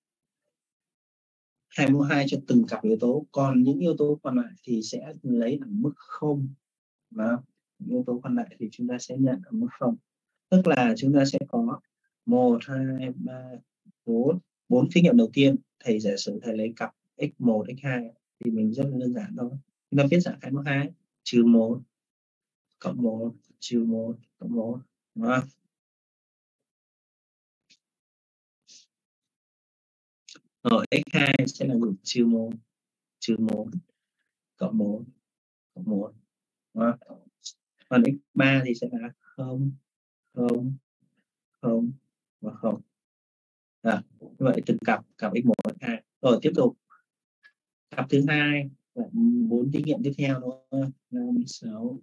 2 mũ 2 cho từng cặp yếu tố, còn những yếu tố còn lại thì sẽ lấy ở mức 0. Và yếu tố còn lại thì chúng ta sẽ nhận ở mức 0. Tức là chúng ta sẽ có 1, 2, 3, 4 thí nghiệm đầu tiên. Thầy giả sử thầy lấy cặp x1, x2 thì mình rất là đơn giản thôi. Chúng ta viết dạng 2 mũ 2 trừ 1 cộng 1 trừ 1 cộng 1. Đúng không? Rồi x2 sẽ là trừ 1 cộng 1 cộng 1. Đúng không? Còn x3 thì sẽ là 0 0 0 và 0. Như vậy từng cặp x1, x2. Rồi tiếp tục cặp thứ hai, 4 thí nghiệm tiếp theo đó, 5, 6.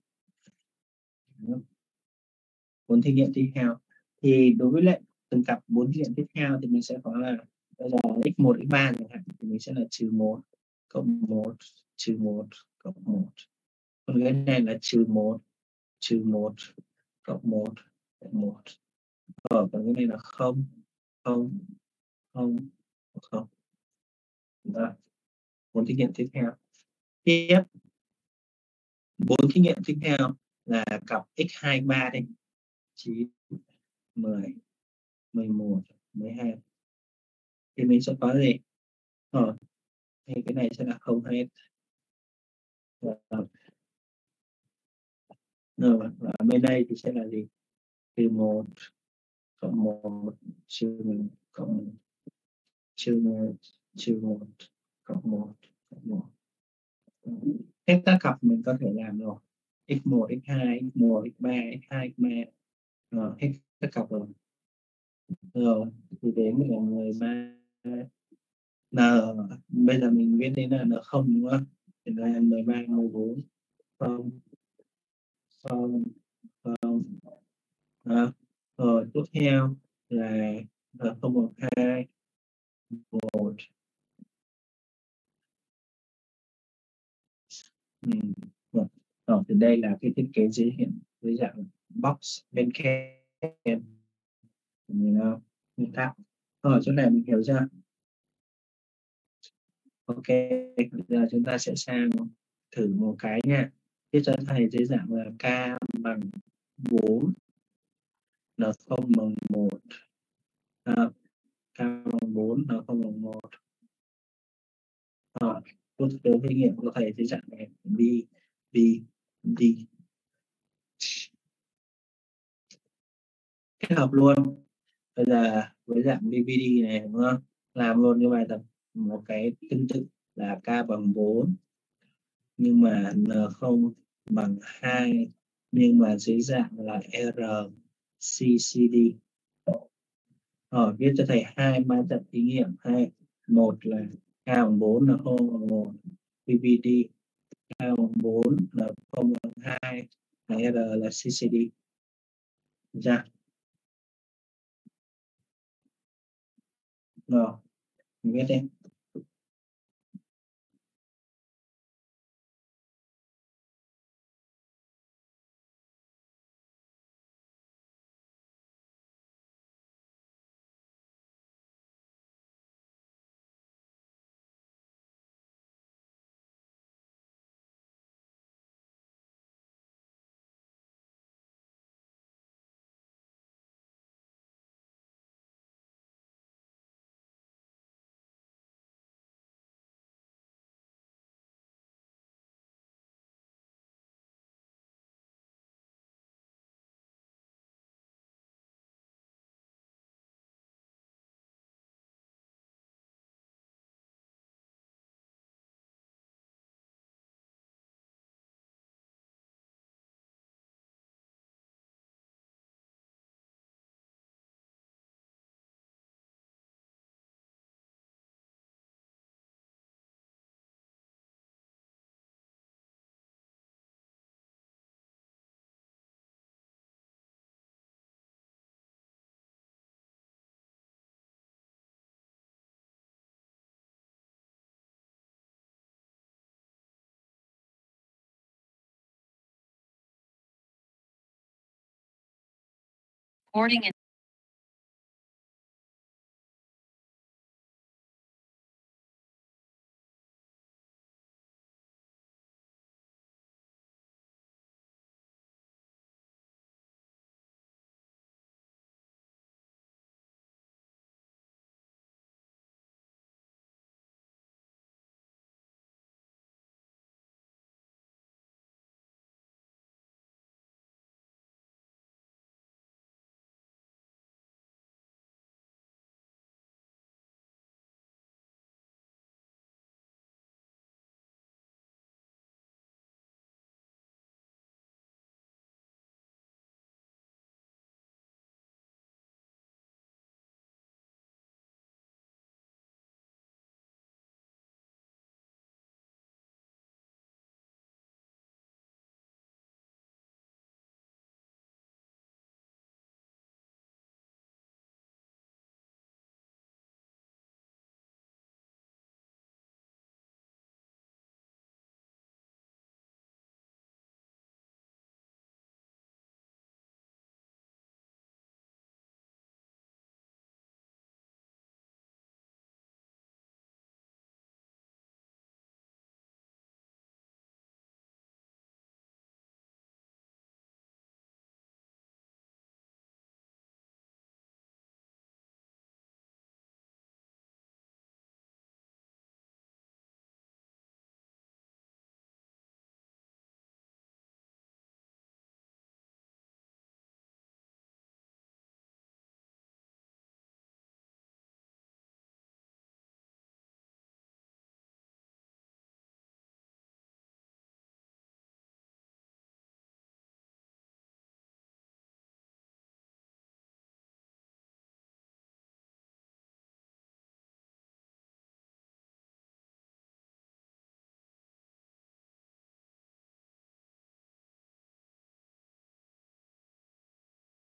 4 thí nghiệm tiếp theo thì đối với lại từng cặp 4 thí nghiệm tiếp theo thì mình sẽ có là bây giờ x1, x3 chẳng hạn thì mình sẽ là trừ 1 cộng 1 trừ 1 cộng 1. Còn cái này là trừ 1 cộng 1 cộng 1. Còn cái này là 0 0 0 0. Đó. 4 thí nghiệm tiếp theo. Tiếp 4 thí nghiệm tiếp theo là cặp x2, x3 đây. 9, 10, 11, 12. Thì mình sẽ có gì? Thì cái này sẽ là 0 hết. Rồi, và bên đây thì sẽ là gì? Trừ 1 cộng 1 trừ 1 cộng 1 trừ 1 trừ 1 cộng 1 cộng 1. Hết các cặp mình có thể làm rồi. x1, x2, x1, x3, x2, x3. Rồi, hết các cặp rồi. Rồi, thì đến là 13. Bây giờ mình viết đến là N0 đúng không? Thì là 13, 14. 0 0 0. Rồi tiếp theo là 012 đây là cái thiết kế dưới hiện dưới dạng box bên kèm mình tạo ở chỗ này mình hiểu chưa? Ok, bây giờ chúng ta sẽ sang thử một cái nha. Viết cho thầy dưới dạng là k bằng 4 n không bằng 1 k bằng 4 n không bằng 1. Phương thức thí nghiệm của thầy dưới dạng này b b d kết hợp luôn. Bây giờ với dạng BBD này đúng không? Làm luôn như bài tập một cái tương tự là k bằng 4 nhưng mà n không bằng 2 nhưng mà dưới dạng là RCCD. Viết cho thầy hai bài tập thí nghiệm hay một là k bằng 4 n không bằng 1 BBD, k bằng 4 n không bằng 2 R là CCD. Được chưa? Rồi, mình viết đi. Recording in